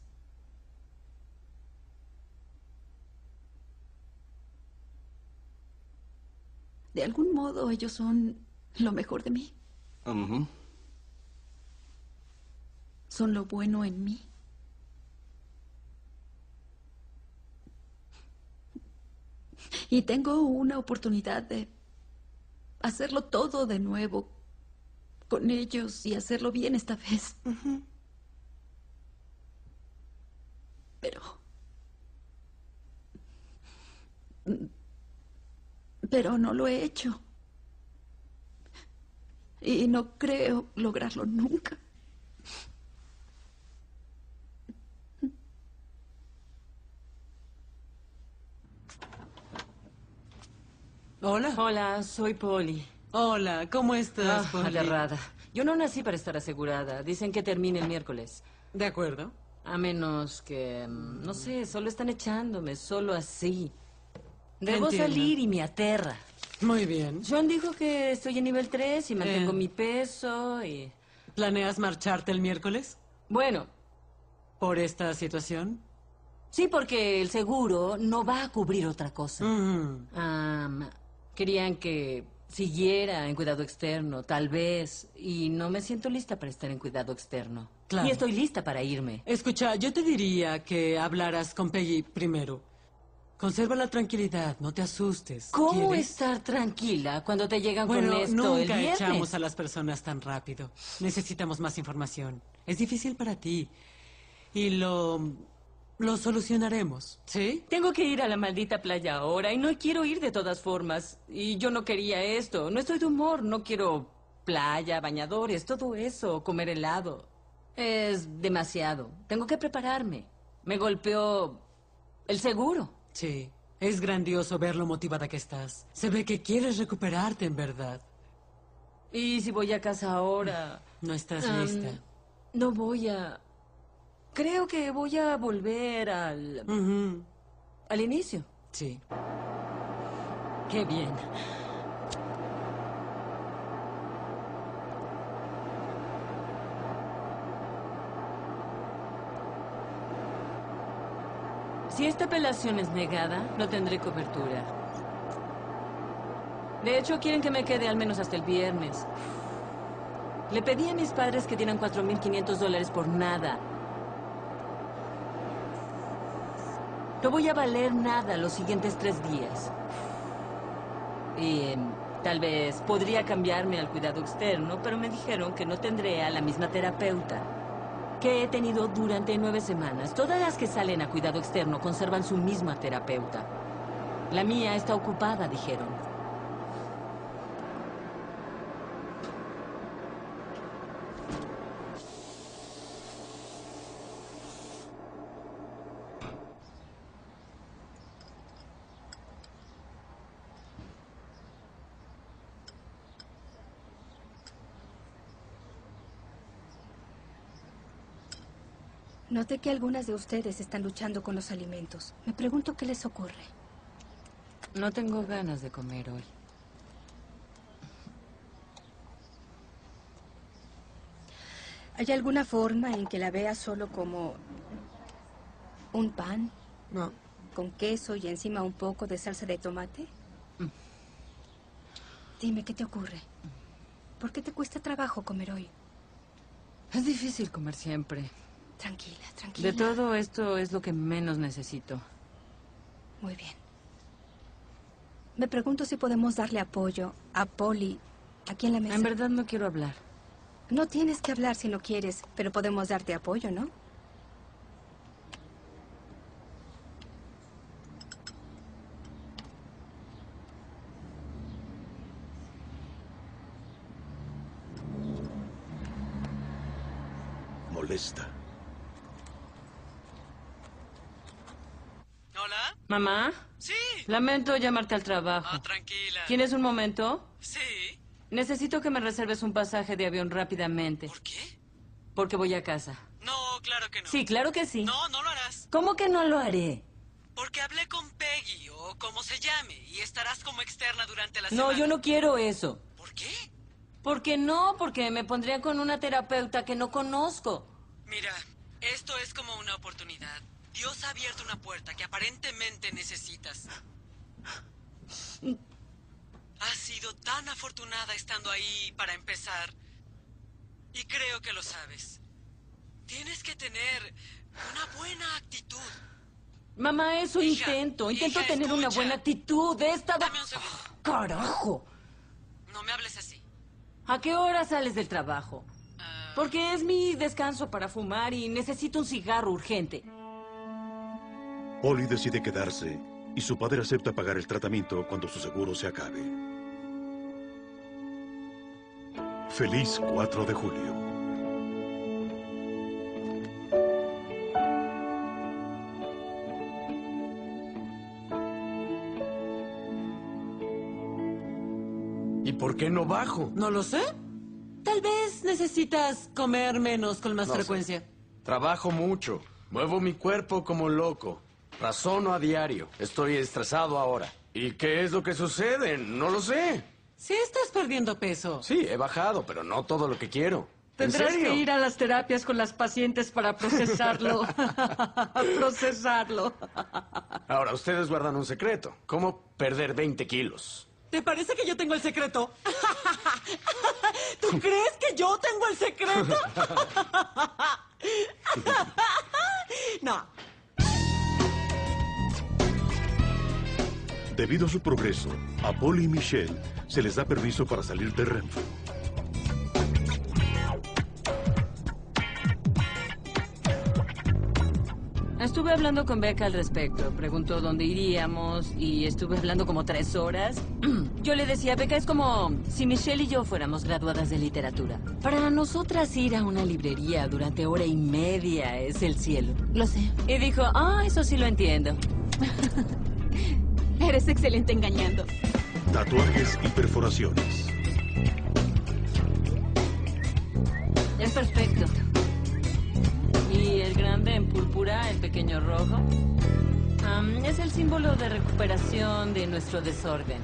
De algún modo ellos son lo mejor de mí. Son lo bueno en mí. Y tengo una oportunidad de hacerlo todo de nuevo con ellos y hacerlo bien esta vez. Pero no lo he hecho. Y no creo lograrlo nunca. Hola. Hola, soy Polly. Hola, ¿cómo estás, Polly? Agarrada. Yo no nací para estar asegurada. Dicen que termine el miércoles. De acuerdo. A menos que, no sé, solo están echándome, solo así. Debo Entiendo. salir y me aterra. Muy bien. John dijo que estoy en nivel 3 y mantengo mi peso y... ¿Planeas marcharte el miércoles? Bueno. ¿Por esta situación? Sí, porque el seguro no va a cubrir otra cosa. Querían que siguiera en cuidado externo, tal vez, y no me siento lista para estar en cuidado externo. Claro. Y estoy lista para irme. Escucha, yo te diría que hablaras con Peggy primero. Conserva la tranquilidad, no te asustes. ¿Cómo ¿Quieres? estar tranquila cuando te llegan con esto nunca el viernes? echamos a las personas tan rápido. Necesitamos más información. Es difícil para ti. Y lo solucionaremos, ¿sí? Tengo que ir a la maldita playa ahora y no quiero ir de todas formas. Y yo no quería esto. No estoy de humor. No quiero playa, bañadores, todo eso, comer helado. Es demasiado. Tengo que prepararme. Me golpeó el seguro. Sí, es grandioso ver lo motivada que estás. Se ve que quieres recuperarte, en verdad. ¿Y si voy a casa ahora? No estás lista. No voy a... Creo que voy a volver al... al inicio. Sí. Qué bien. Si esta apelación es negada, no tendré cobertura. De hecho, quieren que me quede al menos hasta el viernes. Le pedí a mis padres que dieran $4,500 por nada. No voy a valer nada los siguientes 3 días. Y tal vez podría cambiarme al cuidado externo, pero me dijeron que no tendré a la misma terapeuta que he tenido durante 9 semanas. Todas las que salen a cuidado externo conservan su misma terapeuta. La mía está ocupada, dijeron. Noté que algunas de ustedes están luchando con los alimentos. Me pregunto qué les ocurre. No tengo ganas de comer hoy. ¿Hay alguna forma en que la veas solo como un pan? No. ¿Con queso y encima un poco de salsa de tomate? Dime, ¿qué te ocurre? ¿Por qué te cuesta trabajo comer hoy? Es difícil comer siempre. Tranquila, tranquila. De todo esto es lo que menos necesito. Muy bien. Me pregunto si podemos darle apoyo a Polly aquí en la mesa. En verdad no quiero hablar. No tienes que hablar si no quieres, pero podemos darte apoyo, ¿no? Molesta. ¿Hola? ¿Mamá? Sí. Lamento llamarte al trabajo. Ah, tranquila. ¿Tienes un momento? Sí. Necesito que me reserves un pasaje de avión rápidamente. ¿Por qué? Porque voy a casa. No, claro que no. Sí, claro que sí. No, no lo harás. ¿Cómo que no lo haré? Porque hablé con Peggy, o como se llame, y estarás como externa durante la semana. No, yo no quiero eso. ¿Por qué? ¿Por qué no? Porque me pondría con una terapeuta que no conozco. Mira, esto es como una oportunidad. Dios ha abierto una puerta que aparentemente necesitas. Has sido tan afortunada estando ahí para empezar. Y creo que lo sabes. Tienes que tener una buena actitud. Mamá, eso intento. Intento tener una buena actitud. He estado... Dame un segundo. ¡Carajo! No me hables así. ¿A qué hora sales del trabajo? Porque es mi descanso para fumar y necesito un cigarro urgente. Polly decide quedarse y su padre acepta pagar el tratamiento cuando su seguro se acabe. Feliz 4 de julio. ¿Y por qué no bajo? No lo sé. Tal vez necesitas comer menos con más No sé. frecuencia. Trabajo mucho. Muevo mi cuerpo como loco. Razono a diario. Estoy estresado ahora. ¿Y qué es lo que sucede? No lo sé. Sí estás perdiendo peso. Sí, he bajado, pero no todo lo que quiero. ¿En Tendrás serio? que ir a las terapias con las pacientes para procesarlo. Procesarlo. Ahora, ustedes guardan un secreto. ¿Cómo perder 20 kilos? ¿Te parece que yo tengo el secreto? ¿Tú crees que yo tengo el secreto? No. Debido a su progreso, a Polly y Michelle se les da permiso para salir de Renfrew. Estuve hablando con Becca al respecto. Preguntó dónde iríamos y estuve hablando como 3 horas. Yo le decía, Becca, es como si Michelle y yo fuéramos graduadas de literatura. Para nosotras ir a una librería durante 1.5 horas es el cielo. Lo sé. Y dijo, eso sí lo entiendo. Eres excelente engañando. Tatuajes y perforaciones. Es perfecto. Y el grande en púrpura, el pequeño rojo, es el símbolo de recuperación de nuestro desorden.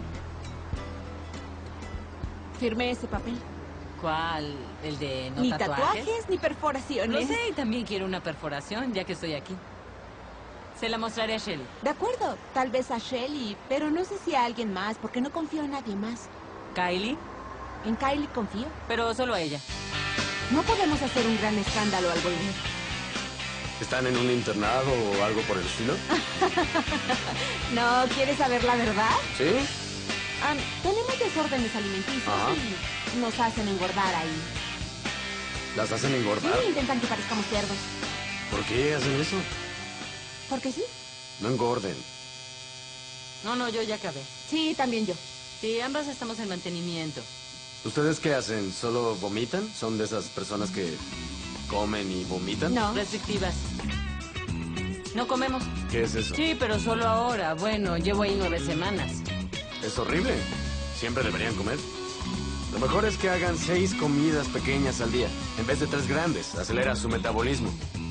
Firmé ese papel. ¿Cuál? ¿El de no Ni tatuajes? tatuajes ni perforaciones. Lo sé, y también quiero una perforación, ya que estoy aquí. Se la mostraré a Shelly. De acuerdo, tal vez a Shelly, pero no sé si a alguien más, porque no confío en nadie más. ¿Kylie? En Kylie confío. Pero solo a ella. No podemos hacer un gran escándalo al volver. ¿Están en un internado o algo por el estilo? ¿No quieres saber la verdad? ¿Sí? Tenemos desórdenes alimenticios Ajá. y nos hacen engordar ahí. ¿Las hacen engordar? Sí, intentan que parezcamos cerdos. ¿Por qué hacen eso? ¿Por qué sí? No engorden. No, yo ya acabé. Sí, también yo. Sí, ambas estamos en mantenimiento. ¿Ustedes qué hacen? ¿Solo vomitan? ¿Son de esas personas que comen y vomitan? No. Restrictivas. No comemos. ¿Qué es eso? Sí, pero solo ahora. Bueno, llevo ahí 9 semanas. Es horrible. Siempre deberían comer. Lo mejor es que hagan 6 comidas pequeñas al día, en vez de 3 grandes. Acelera su metabolismo.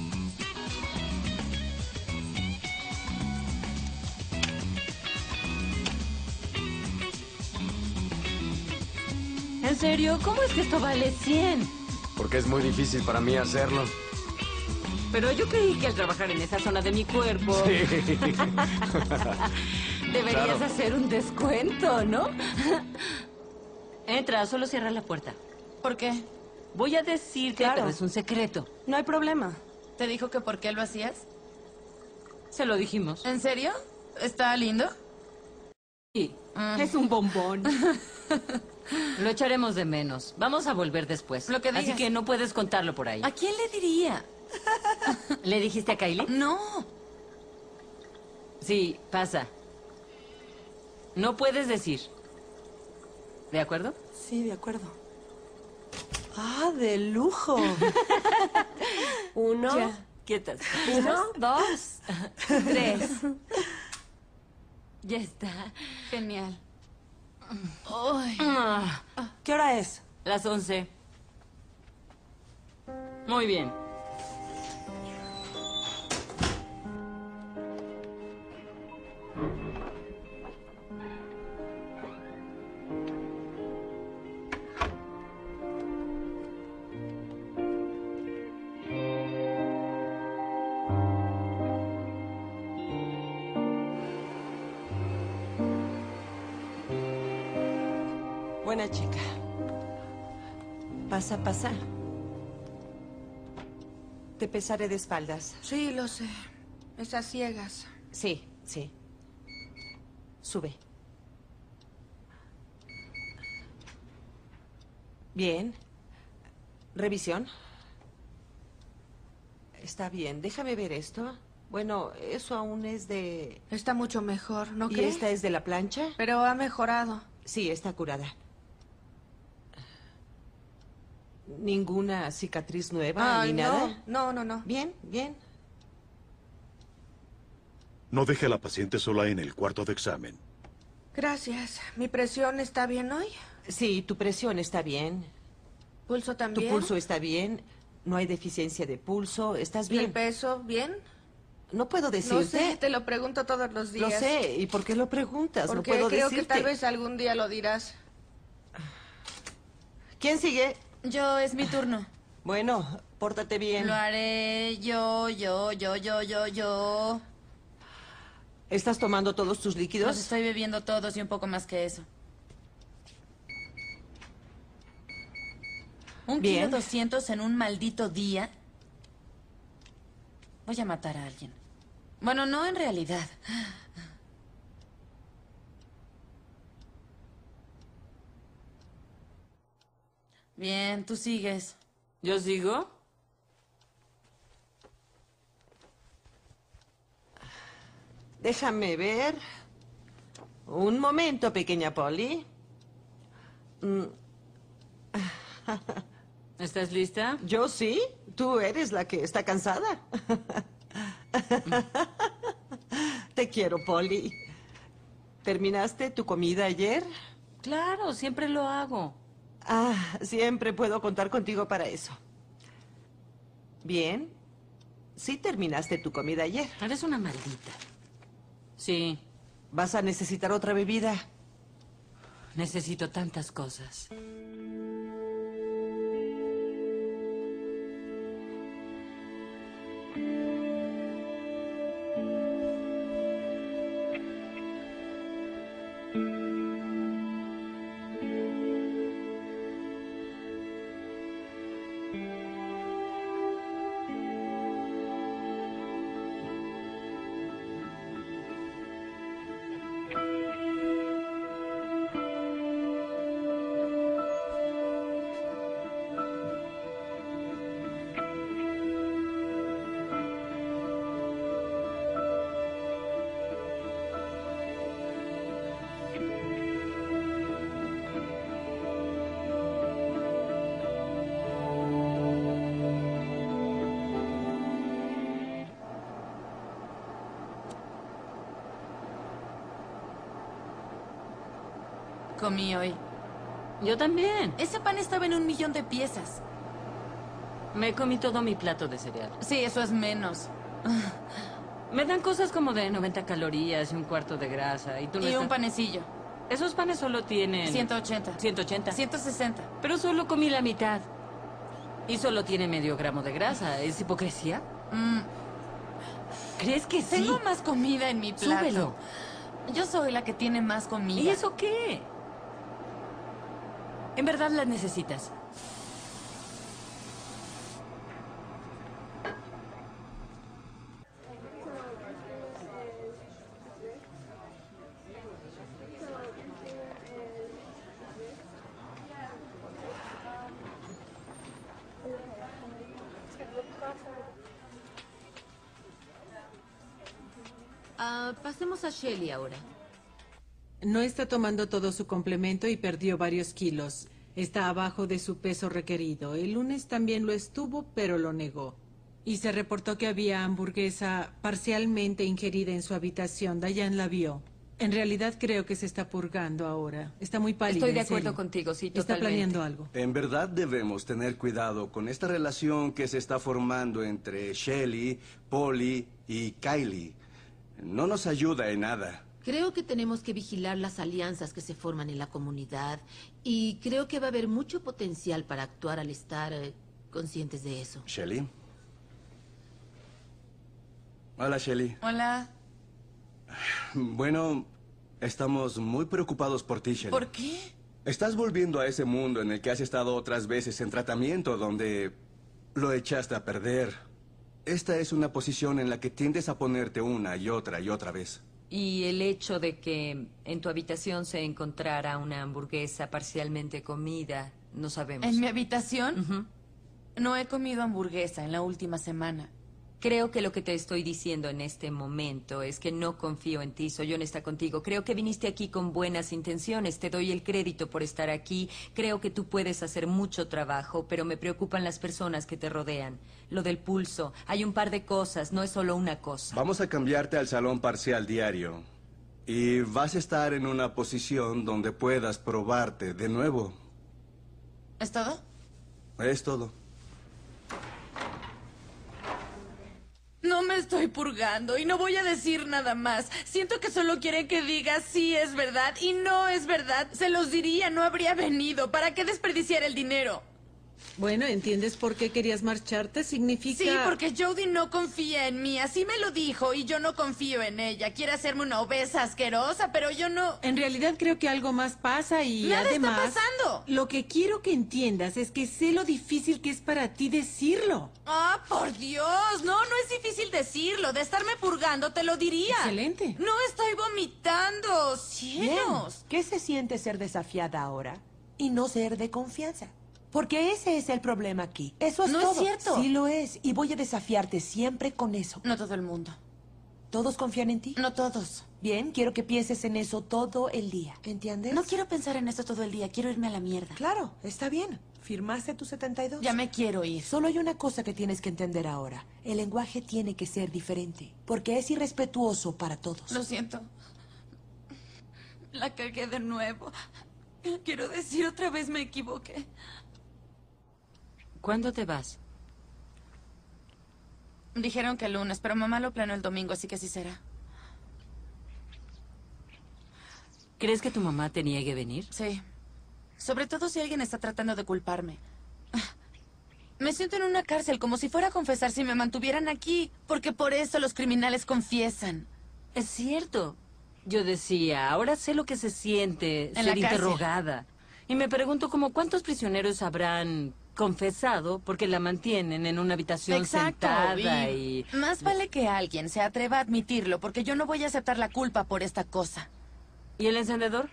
¿En serio? ¿Cómo es que esto vale 100? Porque es muy difícil para mí hacerlo. Pero yo creí que al trabajar en esa zona de mi cuerpo... Sí. Deberías Claro. hacer un descuento, ¿no? Entra, solo cierra la puerta. ¿Por qué? Voy a decirte, Claro. pero es un secreto. No hay problema. ¿Te dijo que por qué lo hacías? Se lo dijimos. ¿En serio? ¿Está lindo? Sí, es un bombón. Lo echaremos de menos. Vamos a volver después. Lo que Así digas. que no puedes contarlo por ahí. ¿A quién le diría? ¿Le dijiste a Kylie? No. Sí, pasa. No puedes decir. ¿De acuerdo? Sí, de acuerdo. ¡Ah, de lujo! Uno, Ya, quietas. 1, 2, 3. Ya está. Genial. ¿Qué hora es? Las 11. Muy bien. Buena chica. Pasa, pasa. Te pesaré de espaldas. Sí, lo sé. Esas ciegas. Sí, sí. Sube. Bien. Revisión. Está bien. Déjame ver esto. Bueno, eso aún es de... Está mucho mejor, ¿no ¿Y crees? esta es de la plancha? Pero ha mejorado. Sí, está curada. ¿Ninguna cicatriz nueva ni nada? No. Bien, bien. No deje a la paciente sola en el cuarto de examen. Gracias. ¿Mi presión está bien hoy? Sí, tu presión está bien. ¿Pulso Tu también? pulso está bien. No hay deficiencia de pulso. ¿Estás ¿Y el bien? peso bien? No puedo decirte. No sé, te lo pregunto todos los días. Lo sé. ¿Y por qué lo preguntas? No Porque puedo creo decirte. que tal vez algún día lo dirás. ¿Quién sigue? Yo, es mi turno. Bueno, pórtate bien. Lo haré yo. ¿Estás tomando todos tus líquidos? Los estoy bebiendo todos y un poco más que eso. ¿Un Bien. kilo 200 en un maldito día? Voy a matar a alguien. Bueno, no en realidad. Bien, tú sigues. ¿Yo sigo? Déjame ver. Un momento, pequeña Polly. ¿Estás lista? Yo sí. Tú eres la que está cansada. Te quiero, Polly. ¿Terminaste tu comida ayer? Claro, siempre lo hago. Ah, siempre puedo contar contigo para eso. Bien. Sí terminaste tu comida ayer. Eres una maldita. Sí. ¿Vas a necesitar otra bebida? Necesito tantas cosas. comí hoy. Yo también. Ese pan estaba en 1,000,000 de piezas. Me comí todo mi plato de cereal. Sí, eso es menos. Me dan cosas como de 90 calorías y un cuarto de grasa. Y, un panecillo. Esos panes solo tienen... 180. 180. 160. Pero solo comí la mitad. Y solo tiene medio gramo de grasa. ¿Es hipocresía? ¿Crees que sí? Tengo más comida en mi plato. Súbelo. Yo soy la que tiene más comida. ¿Y eso qué? En verdad las necesitas. Pasemos a Shelley ahora. No está tomando todo su complemento y perdió varios kilos. Está abajo de su peso requerido. El lunes también lo estuvo, pero lo negó. Y se reportó que había hamburguesa parcialmente ingerida en su habitación. Diane la vio. En realidad creo que se está purgando ahora. Está muy pálida. Estoy de acuerdo contigo, sí, totalmente. Está planeando algo. En verdad debemos tener cuidado con esta relación que se está formando entre Shelley, Polly y Kylie. No nos ayuda en nada. Creo que tenemos que vigilar las alianzas que se forman en la comunidad y creo que va a haber mucho potencial para actuar al estar conscientes de eso. ¿Shelley? Hola, Shelley. Hola. Bueno, estamos muy preocupados por ti, Shelley. ¿Por qué? Estás volviendo a ese mundo en el que has estado otras veces en tratamiento donde lo echaste a perder. Esta es una posición en la que tiendes a ponerte una y otra vez. Y el hecho de que en tu habitación se encontrara una hamburguesa parcialmente comida, no sabemos. ¿En mi habitación? No he comido hamburguesa en la última semana. Creo que lo que te estoy diciendo en este momento es que no confío en ti, soy honesta contigo. Creo que viniste aquí con buenas intenciones, te doy el crédito por estar aquí. Creo que tú puedes hacer mucho trabajo, pero me preocupan las personas que te rodean. Lo del pulso, hay un par de cosas, no es solo una cosa. Vamos a cambiarte al salón parcial diario. Y vas a estar en una posición donde puedas probarte de nuevo. ¿Es todo? Es todo. No me estoy purgando y no voy a decir nada más. Siento que solo quieren que diga sí es verdad y no es verdad. Se los diría, no habría venido. ¿Para qué desperdiciar el dinero? Bueno, ¿entiendes por qué querías marcharte? Significa... Sí, porque Jodie no confía en mí. Así me lo dijo y yo no confío en ella. Quiere hacerme una obesa asquerosa, pero yo no... En realidad creo que algo más pasa y ¡Nada además... está pasando! Lo que quiero que entiendas es que sé lo difícil que es para ti decirlo. ¡Ah, por Dios! No es difícil decirlo. De estarme purgando te lo diría. Excelente. No estoy vomitando. ¡Cielos! Bien. ¿Qué se siente ser desafiada ahora y no ser de confianza? Porque ese es el problema aquí. Eso es todo. No es cierto. Sí lo es. Y voy a desafiarte siempre con eso. No todo el mundo. ¿Todos confían en ti? No todos. Bien, quiero que pienses en eso todo el día. ¿Entiendes? No quiero pensar en eso todo el día. Quiero irme a la mierda. Claro, está bien. ¿Firmaste tu 72? Ya me quiero ir. Solo hay una cosa que tienes que entender ahora. El lenguaje tiene que ser diferente. Porque es irrespetuoso para todos. Lo siento. La cagué de nuevo. Quiero decir, otra vez me equivoqué. ¿Cuándo te vas? Dijeron que el lunes, pero mamá lo planeó el domingo, así que así será. ¿Crees que tu mamá te niegue venir? Sí. Sobre todo si alguien está tratando de culparme. Me siento en una cárcel, como si fuera a confesar si me mantuvieran aquí, porque por eso los criminales confiesan. Es cierto. Yo decía, ahora sé lo que se siente En ser la cárcel. interrogada. Y me pregunto como cuántos prisioneros habrán confesado porque la mantienen en una habitación sentada y... Más vale que alguien se atreva a admitirlo, porque yo no voy a aceptar la culpa por esta cosa. ¿Y el encendedor?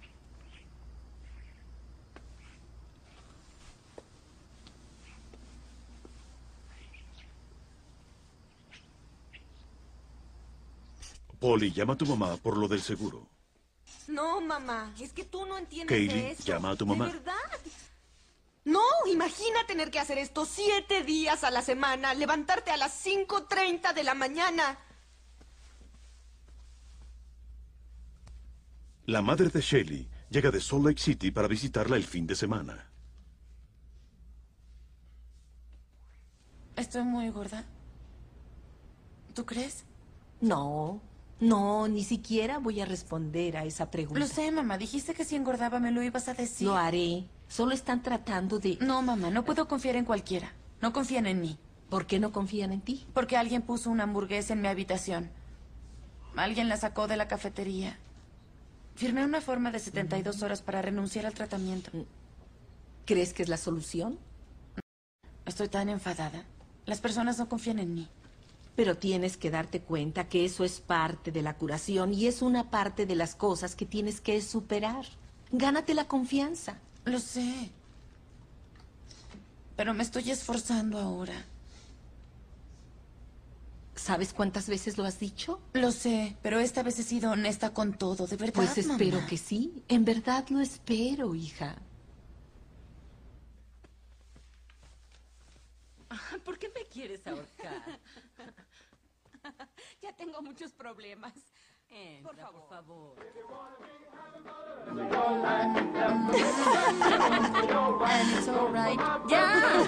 Polly, llama a tu mamá por lo del seguro. No, mamá, es que tú no entiendes Kaylee, de eso. llama a tu mamá. ¿De verdad? No, imagina tener que hacer esto 7 días a la semana, levantarte a las 5:30 de la mañana. La madre de Shelley Llega de Salt Lake City para visitarla el fin de semana. Estoy muy gorda. ¿Tú crees? No, no, ni siquiera voy a responder a esa pregunta. Lo sé, mamá. Dijiste que si engordaba me lo ibas a decir. Lo haré. Solo están tratando de... No, mamá, no puedo confiar en cualquiera. No confían en mí. ¿Por qué no confían en ti? Porque alguien puso una hamburguesa en mi habitación. Alguien la sacó de la cafetería. Firmé una forma de 72 horas para renunciar al tratamiento. ¿Crees que es la solución? Estoy tan enfadada. Las personas no confían en mí. Pero tienes que darte cuenta que eso es parte de la curación y es una parte de las cosas que tienes que superar. Gánate la confianza. Lo sé. Pero me estoy esforzando ahora. ¿Sabes cuántas veces lo has dicho? Lo sé, pero esta vez he sido honesta con todo, de verdad, Pues espero mamá. que sí. En verdad lo espero, hija. ¿Por qué me quieres ahorcar? Ya tengo muchos problemas. Entra, por favor. And it's all right. ¡Ya!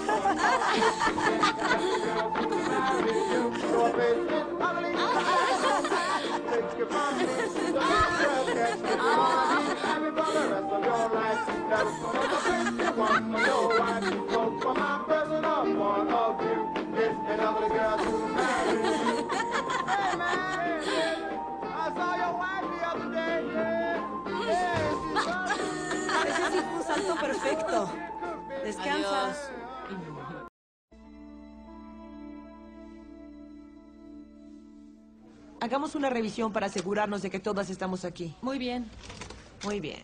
Ese sí fue un salto perfecto. Descansa. Adiós. Hagamos una revisión para asegurarnos de que todas estamos aquí. Muy bien. Muy bien.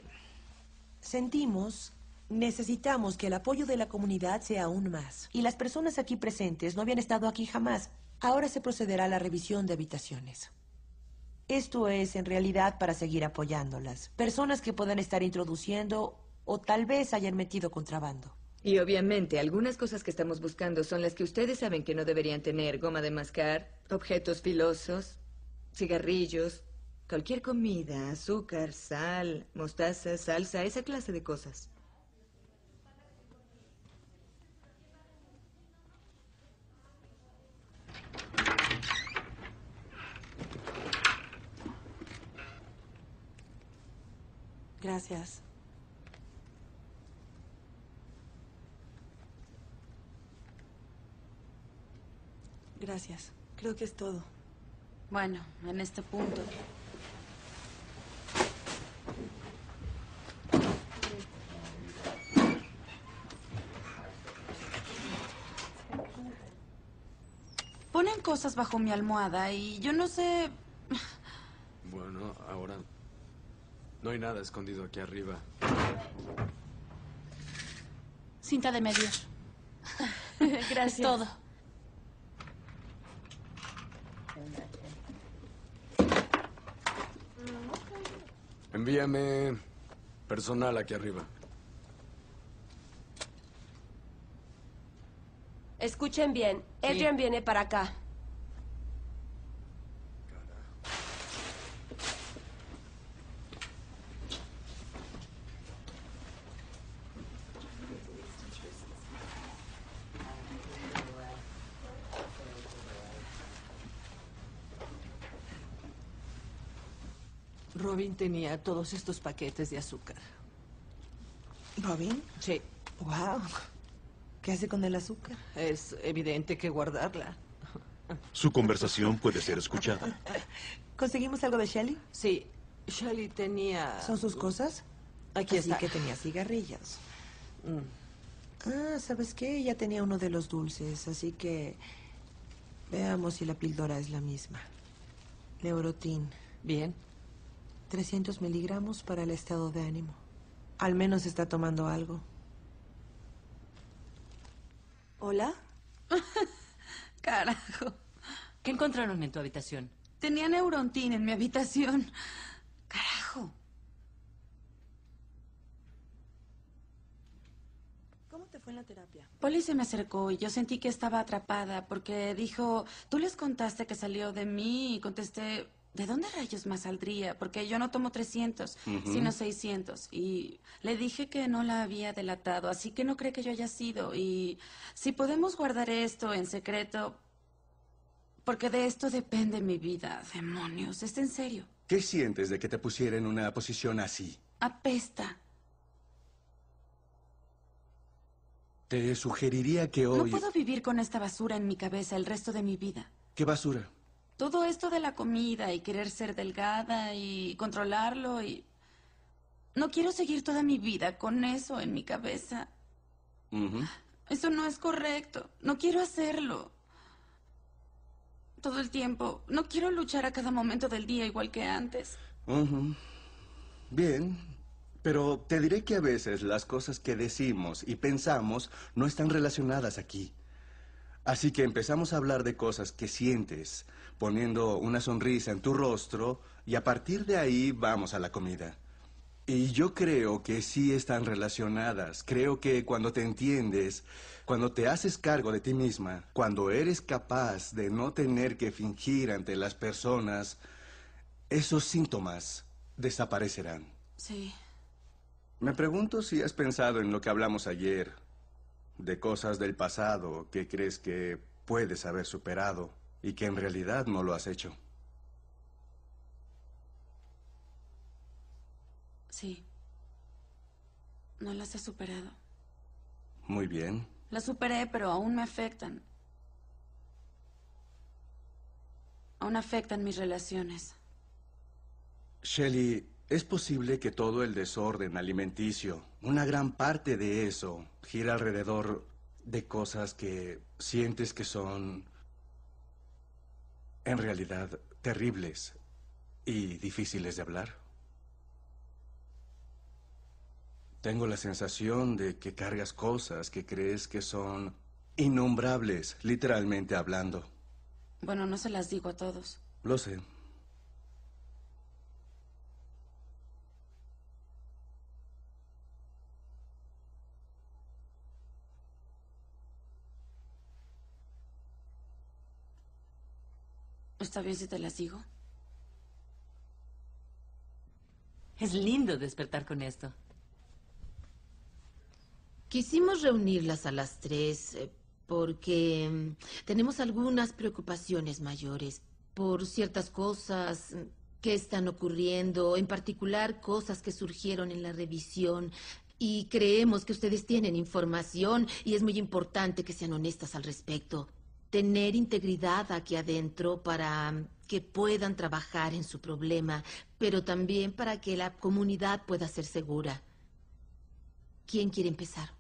Necesitamos que el apoyo de la comunidad sea aún más. Y las personas aquí presentes no habían estado aquí jamás. Ahora se procederá a la revisión de habitaciones. Esto es, en realidad, para seguir apoyándolas. Personas que puedan estar introduciendo o tal vez hayan metido contrabando. Y obviamente, algunas cosas que estamos buscando son las que ustedes saben que no deberían tener. Goma de mascar, objetos filosos, cigarrillos, cualquier comida, azúcar, sal, mostaza, salsa, esa clase de cosas. Gracias. Gracias. Creo que es todo. Bueno, en este punto. Ponen cosas bajo mi almohada y yo no sé... Bueno, ahora no hay nada escondido aquí arriba. Cinta de medios. Gracias. Es todo. Envíame personal aquí arriba. Escuchen bien. Adrian viene para acá. Robin tenía todos estos paquetes de azúcar. ¿Robin? Sí. Wow. ¿Qué hace con el azúcar? Es evidente que guardarla. Su conversación puede ser escuchada. ¿Conseguimos algo de Shelley? Sí. Shelley tenía... ¿Son sus cosas? Aquí Así está. que tenía cigarrillos. ¿Sabes qué? Ella tenía uno de los dulces, así que... Veamos si la píldora es la misma. Neurotin. Bien. 300 miligramos para el estado de ánimo. Al menos está tomando algo. ¿Hola? Carajo. ¿Qué encontraron en tu habitación? Tenía Neurontin en mi habitación. Carajo. ¿Cómo te fue en la terapia? Polly se me acercó y yo sentí que estaba atrapada porque dijo, tú les contaste que salió de mí y contesté, ¿de dónde rayos más saldría? Porque yo no tomo 300, sino 600. Y le dije que no la había delatado, así que no cree que yo haya sido. Y si podemos guardar esto en secreto, porque de esto depende mi vida. Demonios, ¿es en serio? ¿Qué sientes de que te pusiera en una posición así? Apesta. Te sugeriría que hoy... No puedo vivir con esta basura en mi cabeza el resto de mi vida. ¿Qué basura? Todo esto de la comida y querer ser delgada y controlarlo y... No quiero seguir toda mi vida con eso en mi cabeza. Eso no es correcto. No quiero hacerlo. Todo el tiempo. No quiero luchar a cada momento del día igual que antes. Bien, pero te diré que a veces las cosas que decimos y pensamos no están relacionadas aquí. Así que empezamos a hablar de cosas que sientes, poniendo una sonrisa en tu rostro, y a partir de ahí vamos a la comida. Y yo creo que sí están relacionadas. Creo que cuando te entiendes, cuando te haces cargo de ti misma, cuando eres capaz de no tener que fingir ante las personas, esos síntomas desaparecerán. Sí. Me pregunto si has pensado en lo que hablamos ayer, de cosas del pasado que crees que puedes haber superado y que en realidad no lo has hecho. Sí. No las he superado. Muy bien. Las superé, pero aún me afectan. Aún afectan mis relaciones. Shelley, es posible que todo el desorden alimenticio, una gran parte de eso, gira alrededor de cosas que sientes que son, en realidad, terribles y difíciles de hablar. Tengo la sensación de que cargas cosas que crees que son innombrables, literalmente hablando. Bueno, no se las digo a todos. Lo sé. ¿Está bien si te las digo? Es lindo despertar con esto. Quisimos reunirlas a las 3 porque tenemos algunas preocupaciones mayores por ciertas cosas que están ocurriendo, en particular cosas que surgieron en la revisión, y creemos que ustedes tienen información y es muy importante que sean honestas al respecto. Tener integridad aquí adentro para que puedan trabajar en su problema, pero también para que la comunidad pueda ser segura. ¿Quién quiere empezar?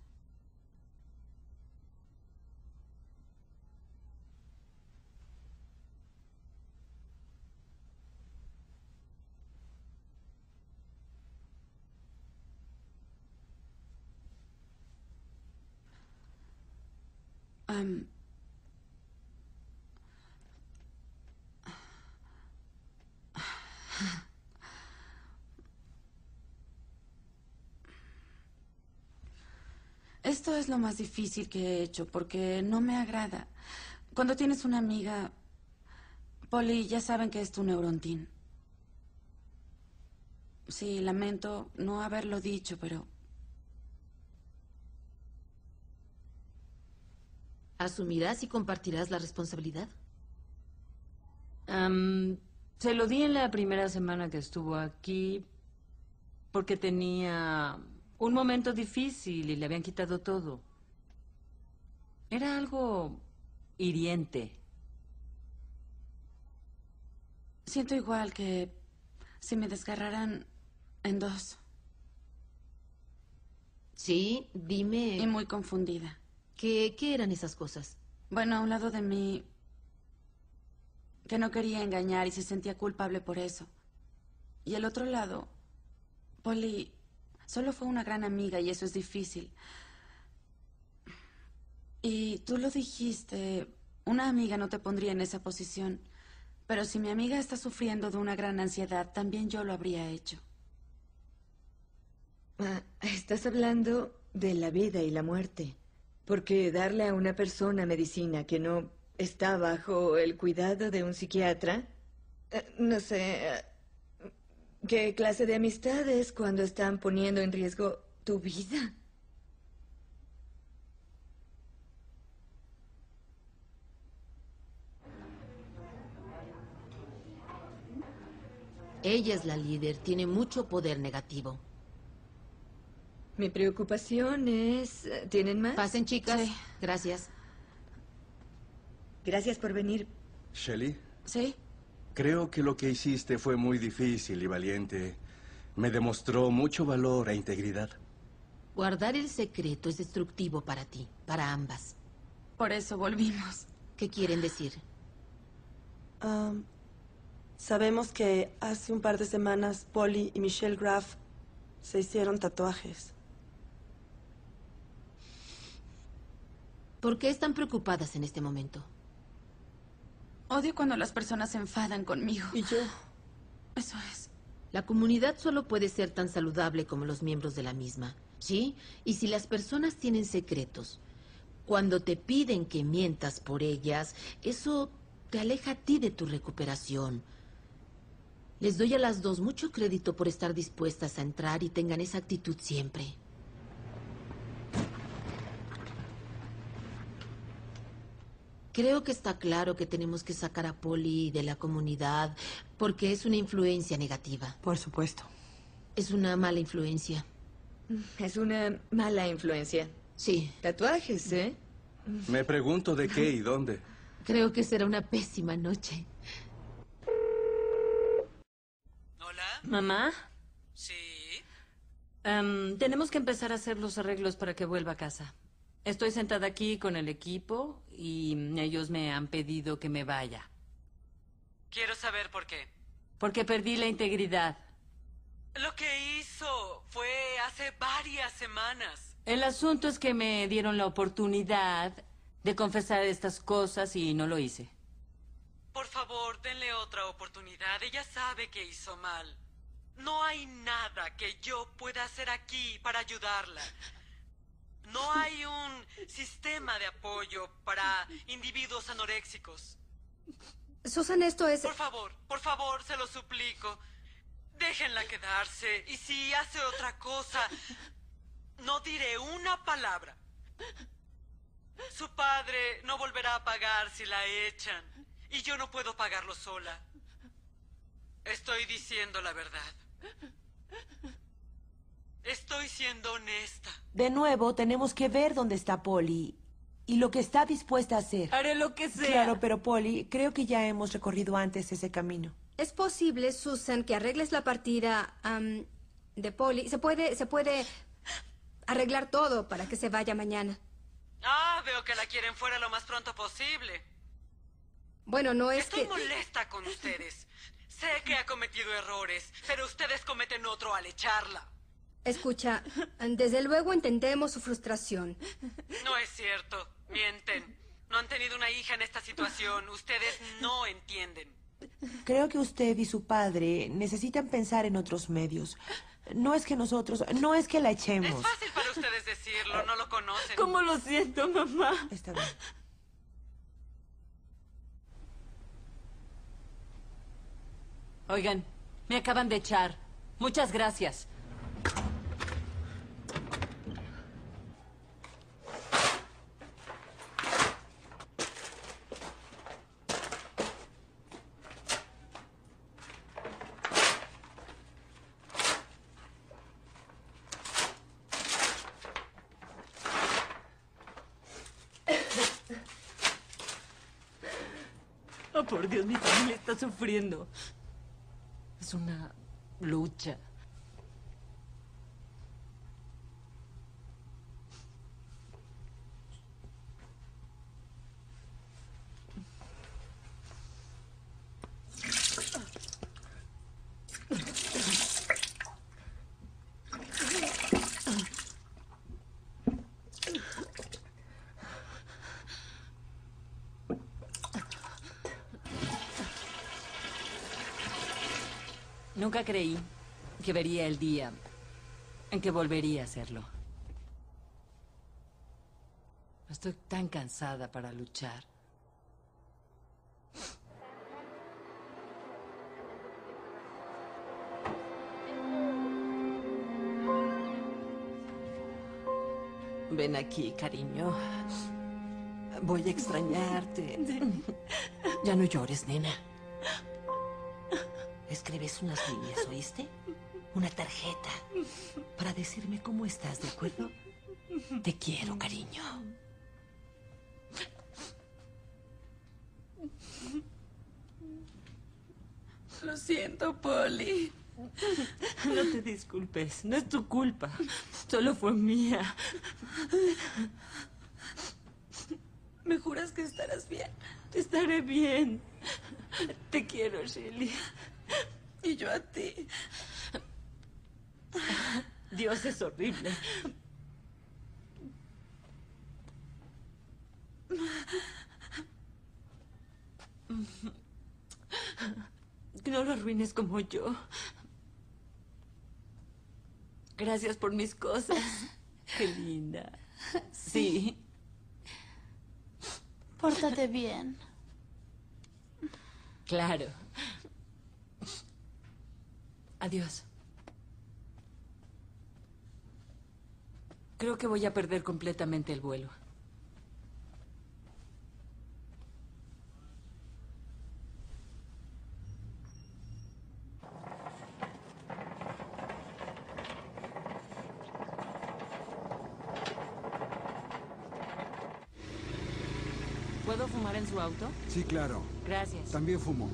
Esto es lo más difícil que he hecho porque no me agrada. Cuando tienes una amiga, Polly, ya saben que es tu neurontín. Sí, lamento no haberlo dicho, pero... ¿Asumirás y compartirás la responsabilidad? Se lo di en la primera semana que estuvo aquí porque tenía un momento difícil y le habían quitado todo. Era algo hiriente. Siento igual que si me desgarraran en dos. Sí, dime. Y muy confundida. ¿Qué eran esas cosas? Bueno, a un lado de mí que no quería engañar y se sentía culpable por eso. Y el otro lado, Polly solo fue una gran amiga y eso es difícil. Y tú lo dijiste, una amiga no te pondría en esa posición. Pero si mi amiga está sufriendo de una gran ansiedad, también yo lo habría hecho. Estás hablando de la vida y la muerte. Porque darle a una persona medicina que no está bajo el cuidado de un psiquiatra No sé. ¿Qué clase de amistades cuando están poniendo en riesgo tu vida? Ella es la líder, tiene mucho poder negativo. Mi preocupación es... ¿Tienen más? Pasen, chicas. Sí. Gracias. Gracias por venir. Shelley, ¿Sí? creo que lo que hiciste fue muy difícil y valiente. Me demostró mucho valor e integridad. Guardar el secreto es destructivo para ti, para ambas. Por eso volvimos. ¿Qué quieren decir? Sabemos que hace un par de semanas Polly y Michelle Graff se hicieron tatuajes. ¿Por qué están preocupadas en este momento? Odio cuando las personas se enfadan conmigo. ¿Y yo? Eso es. La comunidad solo puede ser tan saludable como los miembros de la misma, ¿sí? Y si las personas tienen secretos, cuando te piden que mientas por ellas, eso te aleja a ti de tu recuperación. Les doy a las dos mucho crédito por estar dispuestas a entrar y tengan esa actitud siempre. Creo que está claro que tenemos que sacar a Polly de la comunidad porque es una influencia negativa. Por supuesto. Es una mala influencia. Es una mala influencia. Sí. Tatuajes, ¿eh? Me pregunto de qué y dónde. Creo que será una pésima noche. ¿Hola? ¿Mamá? Sí. Tenemos que empezar a hacer los arreglos para que vuelva a casa. Estoy sentada aquí con el equipo y ellos me han pedido que me vaya. Quiero saber por qué. Porque perdí la integridad. Lo que hizo fue hace varias semanas. El asunto es que me dieron la oportunidad de confesar estas cosas y no lo hice. Por favor, denle otra oportunidad. Ella sabe que hizo mal. No hay nada que yo pueda hacer aquí para ayudarla. No hay un sistema de apoyo para individuos anoréxicos. Susan, esto es... Por favor, se lo suplico. Déjenla quedarse. Y si hace otra cosa, no diré una palabra. Su padre no volverá a pagar si la echan. Y yo no puedo pagarlo sola. Estoy diciendo la verdad. Estoy siendo honesta. De nuevo, tenemos que ver dónde está Polly y lo que está dispuesta a hacer. Haré lo que sea. Claro, pero Polly, creo que ya hemos recorrido antes ese camino. Es posible, Susan, que arregles la partida de Polly. Se puede arreglar todo para que se vaya mañana. Veo que la quieren fuera lo más pronto posible. Bueno, no es Estoy molesta con ustedes. Sé que ha cometido errores, pero ustedes cometen otro al echarla. Escucha, desde luego entendemos su frustración. No es cierto. Mienten. No han tenido una hija en esta situación. Ustedes no entienden. Creo que usted y su padre necesitan pensar en otros medios. No es que la echemos. Es fácil para ustedes decirlo, no lo conocen. ¿Cómo lo siento, mamá? Está bien. Oigan, me acaban de echar. Muchas gracias. Oh, por Dios, mi familia está sufriendo. Es una lucha. Nunca creí que vería el día en que volvería a hacerlo. Estoy tan cansada para luchar. Ven aquí, cariño. Voy a extrañarte. Ya no llores, nena. Escribes unas líneas, ¿oíste? Una tarjeta para decirme cómo estás, ¿de acuerdo? Te quiero, cariño. Lo siento, Polly. No te disculpes, no es tu culpa. Solo fue mía. ¿Me juras que estarás bien? Estaré bien. Te quiero, Shelly. Y yo a ti. Dios es horrible. No lo arruines como yo. Gracias por mis cosas. Qué linda. Sí. Pórtate bien. Claro. Adiós. Creo que voy a perder completamente el vuelo. ¿Puedo fumar en su auto? Sí, claro. Gracias. También fumo.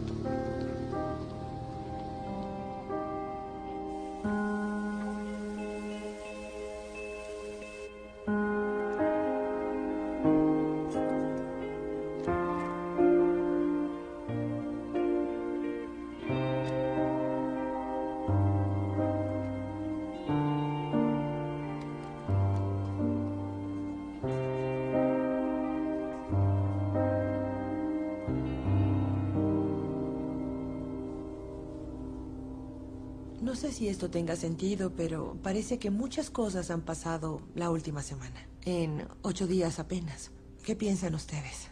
No sé si esto tenga sentido, pero parece que muchas cosas han pasado la última semana. En 8 días apenas. ¿Qué piensan ustedes?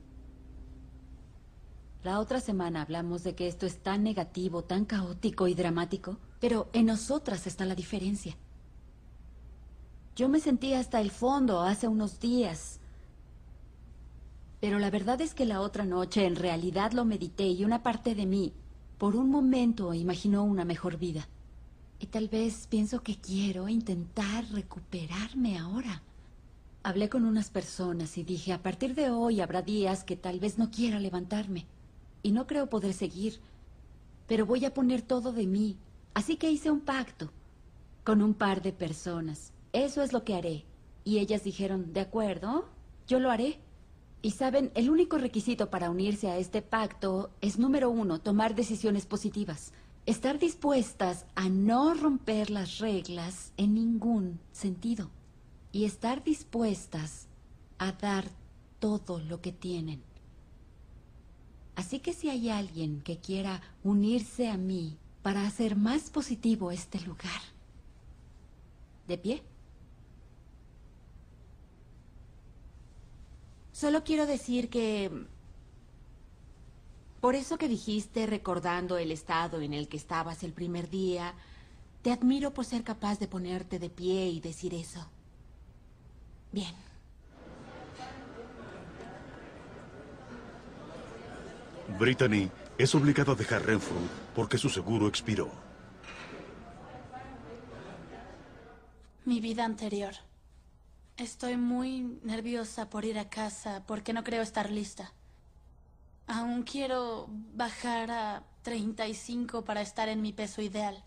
La otra semana hablamos de que esto es tan negativo, tan caótico y dramático, pero en nosotras está la diferencia. Yo me sentí hasta el fondo hace unos días. Pero la verdad es que la otra noche en realidad lo medité y una parte de mí, por un momento, imaginó una mejor vida. Y tal vez pienso que quiero intentar recuperarme ahora. Hablé con unas personas y dije, a partir de hoy habrá días que tal vez no quiera levantarme. Y no creo poder seguir, pero voy a poner todo de mí. Así que hice un pacto con un par de personas. Eso es lo que haré. Y ellas dijeron, de acuerdo, yo lo haré. Y saben, el único requisito para unirse a este pacto es, número 1, tomar decisiones positivas. Estar dispuestas a no romper las reglas en ningún sentido. Y estar dispuestas a dar todo lo que tienen. Así que si hay alguien que quiera unirse a mí para hacer más positivo este lugar. ¿De pie? Solo quiero decir que... Por eso que dijiste, recordando el estado en el que estabas el primer día, te admiro por ser capaz de ponerte de pie y decir eso. Bien. Brittany es obligada a dejar Renfrew porque su seguro expiró. Mi vida anterior. Estoy muy nerviosa por ir a casa porque no creo estar lista. Aún quiero bajar a 35 para estar en mi peso ideal.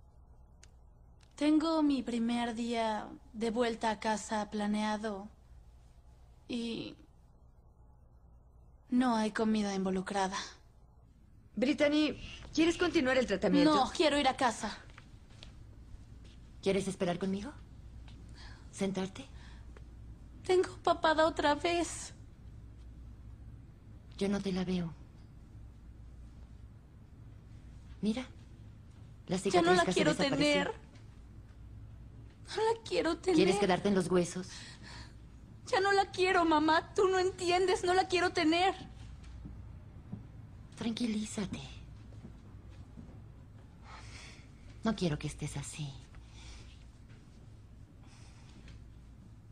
Tengo mi primer día de vuelta a casa planeado y no hay comida involucrada. Brittany, ¿quieres continuar el tratamiento? No, quiero ir a casa. ¿Quieres esperar conmigo? ¿Sentarte? Tengo papada otra vez. Yo no te la veo. Mira, la cicatriz Ya no la casi quiero desapareció. tener. No la quiero tener. ¿Quieres quedarte en los huesos? Ya no la quiero, mamá. Tú no entiendes. No la quiero tener. Tranquilízate. No quiero que estés así.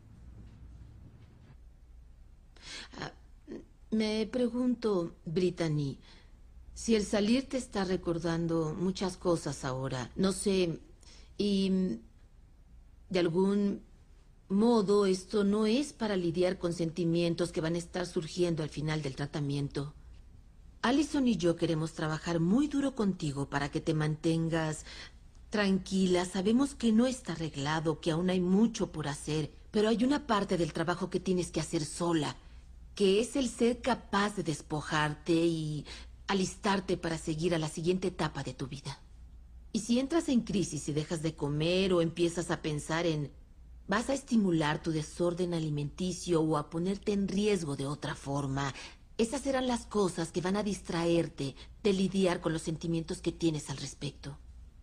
Me pregunto, Brittany, si el salir te está recordando muchas cosas ahora, no sé, y de algún modo esto no es para lidiar con sentimientos que van a estar surgiendo al final del tratamiento. Allison y yo queremos trabajar muy duro contigo para que te mantengas tranquila. Sabemos que no está arreglado, que aún hay mucho por hacer, pero hay una parte del trabajo que tienes que hacer sola, que es el ser capaz de despojarte y alistarte para seguir a la siguiente etapa de tu vida. Y si entras en crisis y dejas de comer o empiezas a pensar en vas a estimular tu desorden alimenticio o a ponerte en riesgo de otra forma, esas serán las cosas que van a distraerte de lidiar con los sentimientos que tienes al respecto.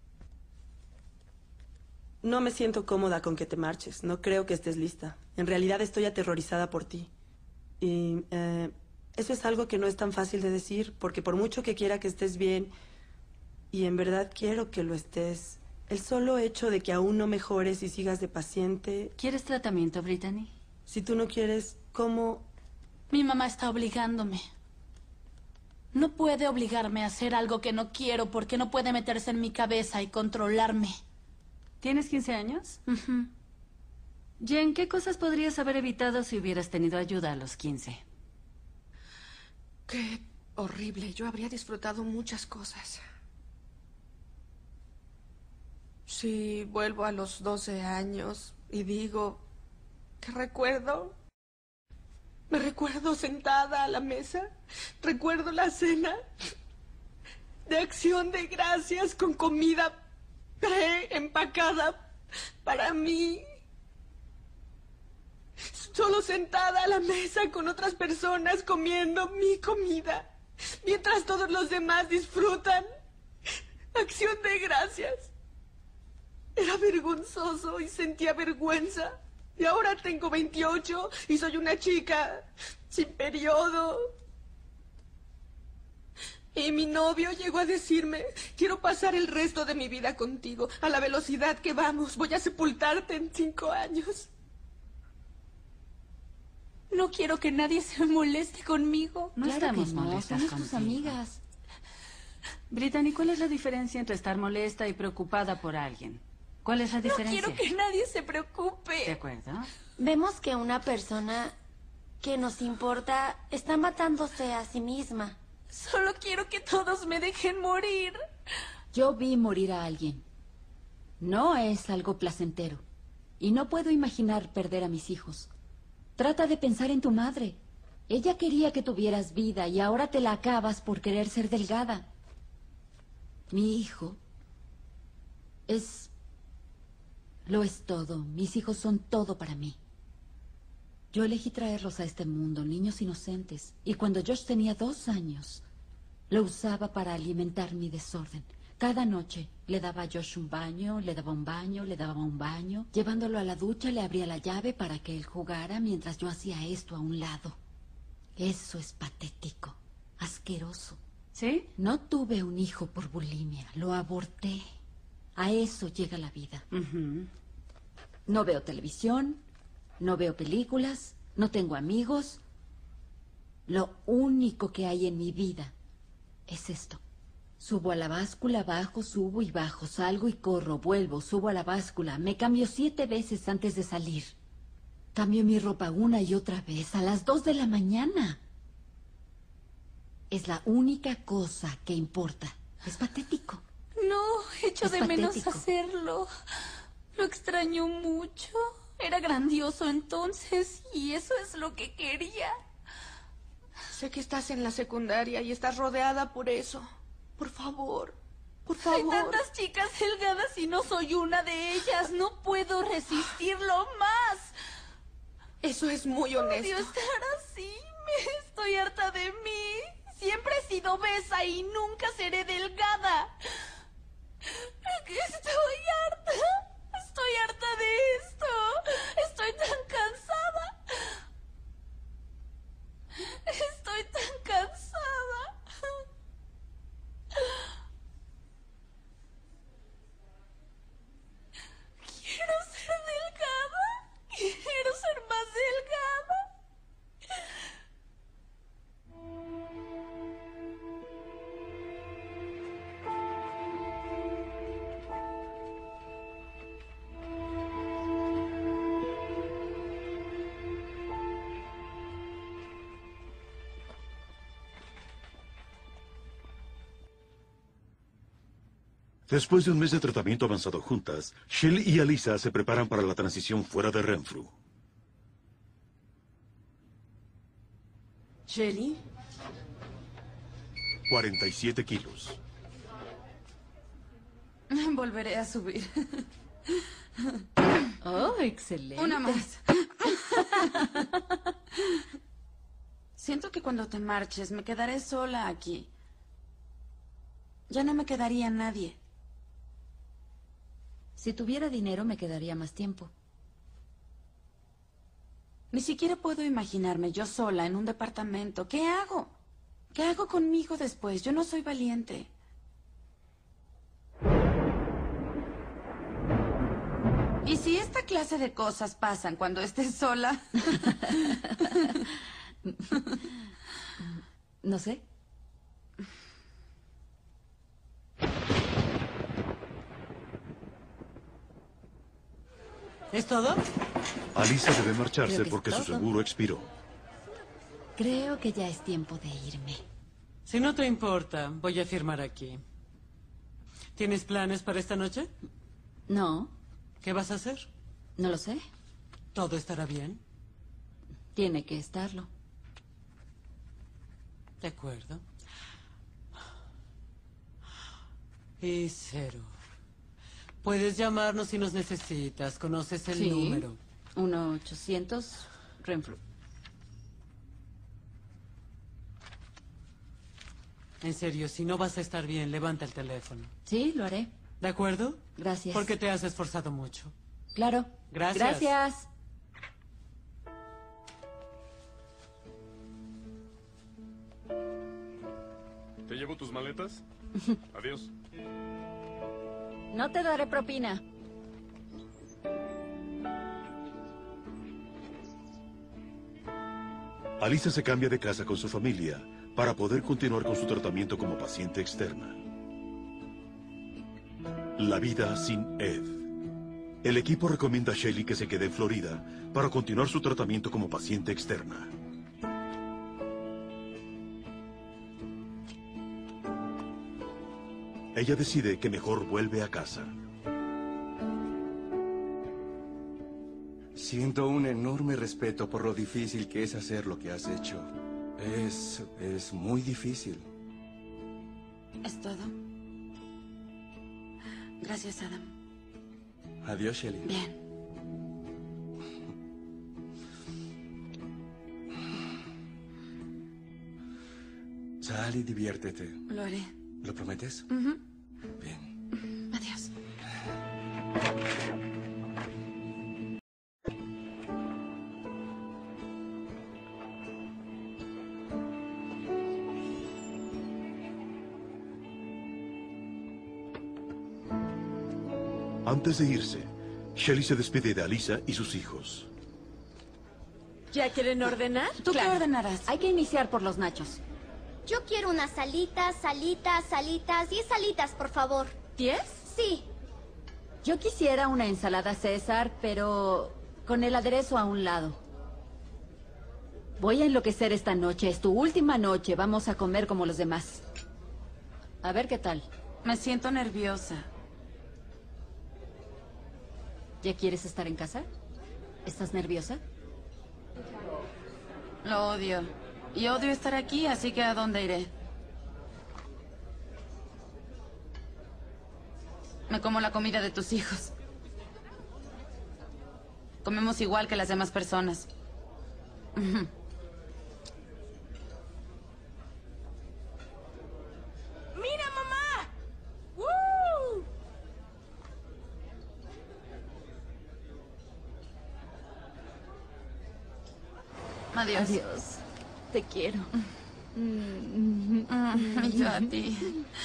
No me siento cómoda con que te marches. No creo que estés lista. En realidad estoy aterrorizada por ti. Y eso es algo que no es tan fácil de decir, porque por mucho que quiera que estés bien, y en verdad quiero que lo estés, el solo hecho de que aún no mejores y sigas de paciente... ¿Quieres tratamiento, Brittany? Si tú no quieres, ¿cómo...? Mi mamá está obligándome. No puede obligarme a hacer algo que no quiero porque no puede meterse en mi cabeza y controlarme. ¿Tienes 15 años? Jen, ¿qué cosas podrías haber evitado si hubieras tenido ayuda a los 15? Qué horrible. Yo habría disfrutado muchas cosas. Si vuelvo a los 12 años y digo, ¿qué recuerdo? Me recuerdo sentada a la mesa. Recuerdo la cena de acción de gracias con comida preempacada para mí. Solo sentada a la mesa con otras personas comiendo mi comida, mientras todos los demás disfrutan. Acción de gracias. Era vergonzoso y sentía vergüenza. Y ahora tengo 28 y soy una chica sin periodo. Y mi novio llegó a decirme, quiero pasar el resto de mi vida contigo. A la velocidad que vamos, voy a sepultarte en 5 años. No quiero que nadie se moleste conmigo. No estamos molestas somos contigo. tus amigas. Brittany, ¿cuál es la diferencia entre estar molesta y preocupada por alguien? ¿Cuál es la diferencia? No quiero que nadie se preocupe. ¿De acuerdo? Vemos que una persona que nos importa está matándose a sí misma. Solo quiero que todos me dejen morir. Yo vi morir a alguien. No es algo placentero. Y no puedo imaginar perder a mis hijos. Trata de pensar en tu madre. Ella quería que tuvieras vida y ahora te la acabas por querer ser delgada. Mi hijo lo es todo. Mis hijos son todo para mí. Yo elegí traerlos a este mundo, niños inocentes. Y cuando Josh tenía 2 años, lo usaba para alimentar mi desorden. Cada noche le daba a Josh un baño, le daba un baño, le daba un baño. Llevándolo a la ducha, le abría la llave para que él jugara mientras yo hacía esto a un lado. Eso es patético, asqueroso. ¿Sí? No tuve un hijo por bulimia, lo aborté. A eso llega la vida. No veo televisión, no veo películas, no tengo amigos. Lo único que hay en mi vida es esto. Subo a la báscula, bajo, subo y bajo, salgo y corro, vuelvo, subo a la báscula. Me cambio 7 veces antes de salir. Cambio mi ropa una y otra vez a las 2 de la mañana. Es la única cosa que importa. Es patético. No, echo de menos patético. hacerlo. Lo extraño mucho. Era grandioso entonces y eso es lo que quería. Sé que estás en la secundaria y estás rodeada por eso. Por favor, por favor. Hay tantas chicas delgadas y no soy una de ellas. No puedo resistirlo más. Eso es muy honesto. Odio estar así. Estoy harta de mí. Siempre he sido obesa y nunca seré delgada. Estoy harta. Estoy harta de esto. Estoy tan cansada. Estoy tan cansada. Quiero ser delgada. Quiero ser más delgada. Después de un mes de tratamiento avanzado juntas, Shelly y Alisa se preparan para la transición fuera de Renfrew. ¿Shelly? 47 kilos. Volveré a subir. Oh, excelente. Una más. Siento que cuando te marches me quedaré sola aquí. Ya no me quedaría nadie. Si tuviera dinero me quedaría más tiempo. Ni siquiera puedo imaginarme yo sola en un departamento. ¿Qué hago? ¿Qué hago conmigo después? Yo no soy valiente. ¿Y si esta clase de cosas pasan cuando estés sola? No sé. ¿Es todo? Alisa debe Creo marcharse que es porque su todo. seguro expiró. Creo que ya es tiempo de irme. Si no te importa, voy a firmar aquí. ¿Tienes planes para esta noche? No. ¿Qué vas a hacer? No lo sé. ¿Todo estará bien? Tiene que estarlo. De acuerdo. Y 0. Puedes llamarnos si nos necesitas. ¿Conoces el número? 1-800 Renfrew. En serio, si no vas a estar bien, levanta el teléfono. Sí, lo haré. ¿De acuerdo? Gracias. Porque te has esforzado mucho. Claro. Gracias. Gracias. ¿Te llevo tus maletas? Adiós. No te daré propina. Alisa se cambia de casa con su familia para poder continuar con su tratamiento como paciente externa. La vida sin Ed. El equipo recomienda a Shelly que se quede en Florida para continuar su tratamiento como paciente externa. Ella decide que mejor vuelve a casa. Siento un enorme respeto por lo difícil que es hacer lo que has hecho. Es muy difícil. ¿Es todo? Gracias, Adam. Adiós, Shelly. Bien. Sal y diviértete. Lo haré. ¿Lo prometes? Bien. Adiós. Antes de irse, Shelly se despide de Alisa y sus hijos. ¿Ya quieren ordenar? ¿Tú qué ordenarás? Hay que iniciar por los nachos. Yo quiero unas salitas, 10 salitas, por favor. ¿10? Sí. Yo quisiera una ensalada César, pero con el aderezo a un lado. Voy a enloquecer esta noche. Es tu última noche. Vamos a comer como los demás. A ver qué tal. Me siento nerviosa. ¿Ya quieres estar en casa? ¿Estás nerviosa? Lo odio. Y odio estar aquí, así que ¿a dónde iré? Me como la comida de tus hijos. Comemos igual que las demás personas. Ujú. ¡Mira, mamá! ¡Woo! Adiós. Adiós. Te quiero. Y yo a ti.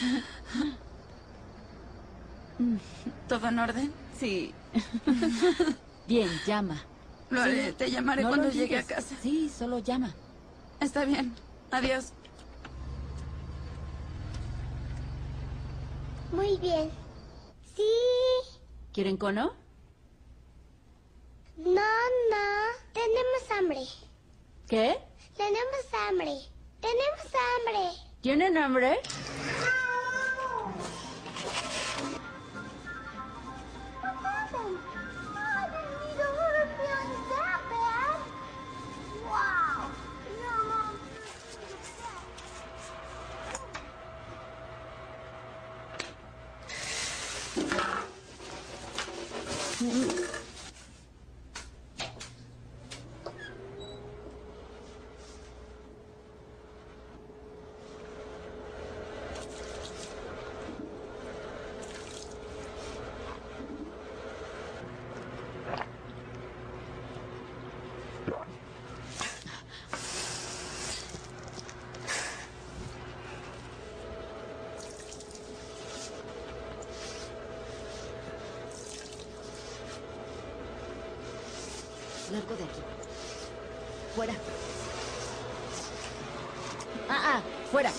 ¿Todo en orden? Sí. Bien, llama. Lo haré. Te llamaré No cuando lo llegue a olvides. casa. Sí, solo llama. Está bien. Adiós. Muy bien. Sí. ¿Quieren cono? No. Tenemos hambre. ¿Qué? Tenemos hambre. Tenemos hambre. ¿Tienen hambre? Largo de aquí. Fuera. Fuera.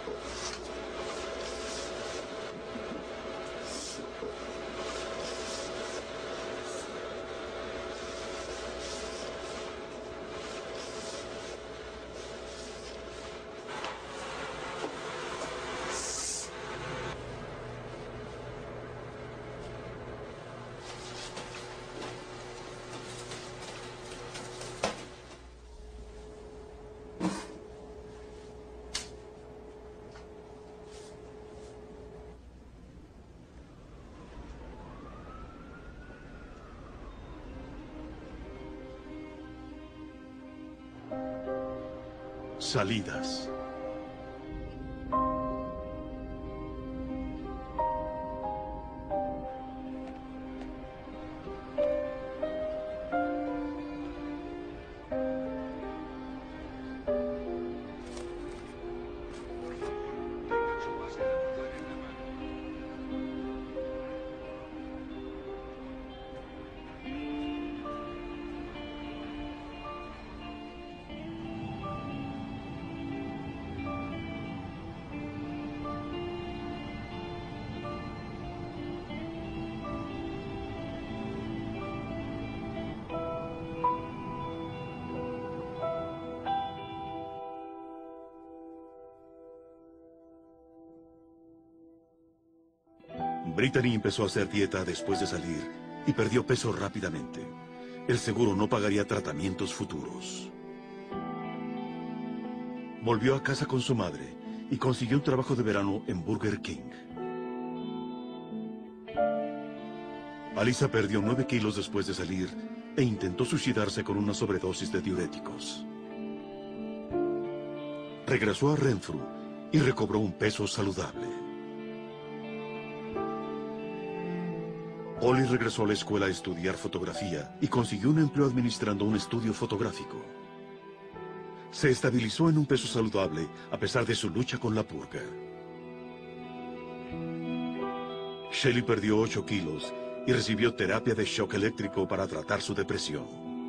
Salidas. Brittany empezó a hacer dieta después de salir y perdió peso rápidamente. El seguro no pagaría tratamientos futuros. Volvió a casa con su madre y consiguió un trabajo de verano en Burger King. Alisa perdió 9 kilos después de salir e intentó suicidarse con una sobredosis de diuréticos. Regresó a Renfrew y recobró un peso saludable. Holly regresó a la escuela a estudiar fotografía y consiguió un empleo administrando un estudio fotográfico. Se estabilizó en un peso saludable a pesar de su lucha con la purga. Shelley perdió 8 kilos y recibió terapia de shock eléctrico para tratar su depresión.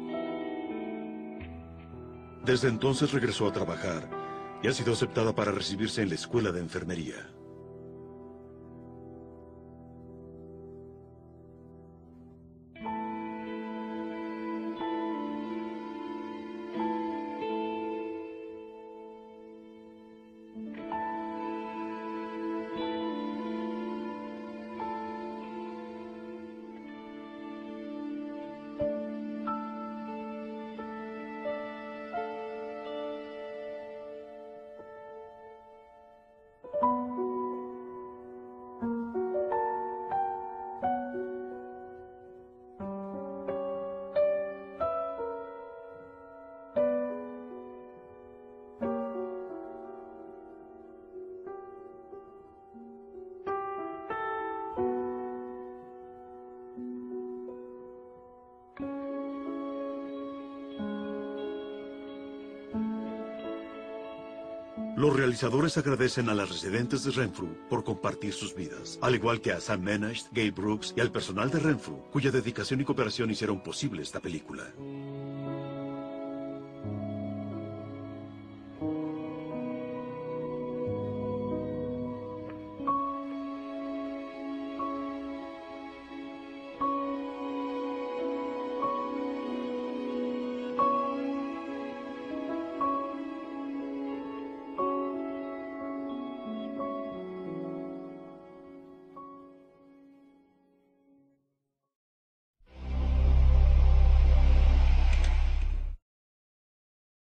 Desde entonces regresó a trabajar y ha sido aceptada para recibirse en la escuela de enfermería. Los realizadores agradecen a las residentes de Renfrew por compartir sus vidas, al igual que a Sam Menashe, Gabe Brooks y al personal de Renfrew, cuya dedicación y cooperación hicieron posible esta película.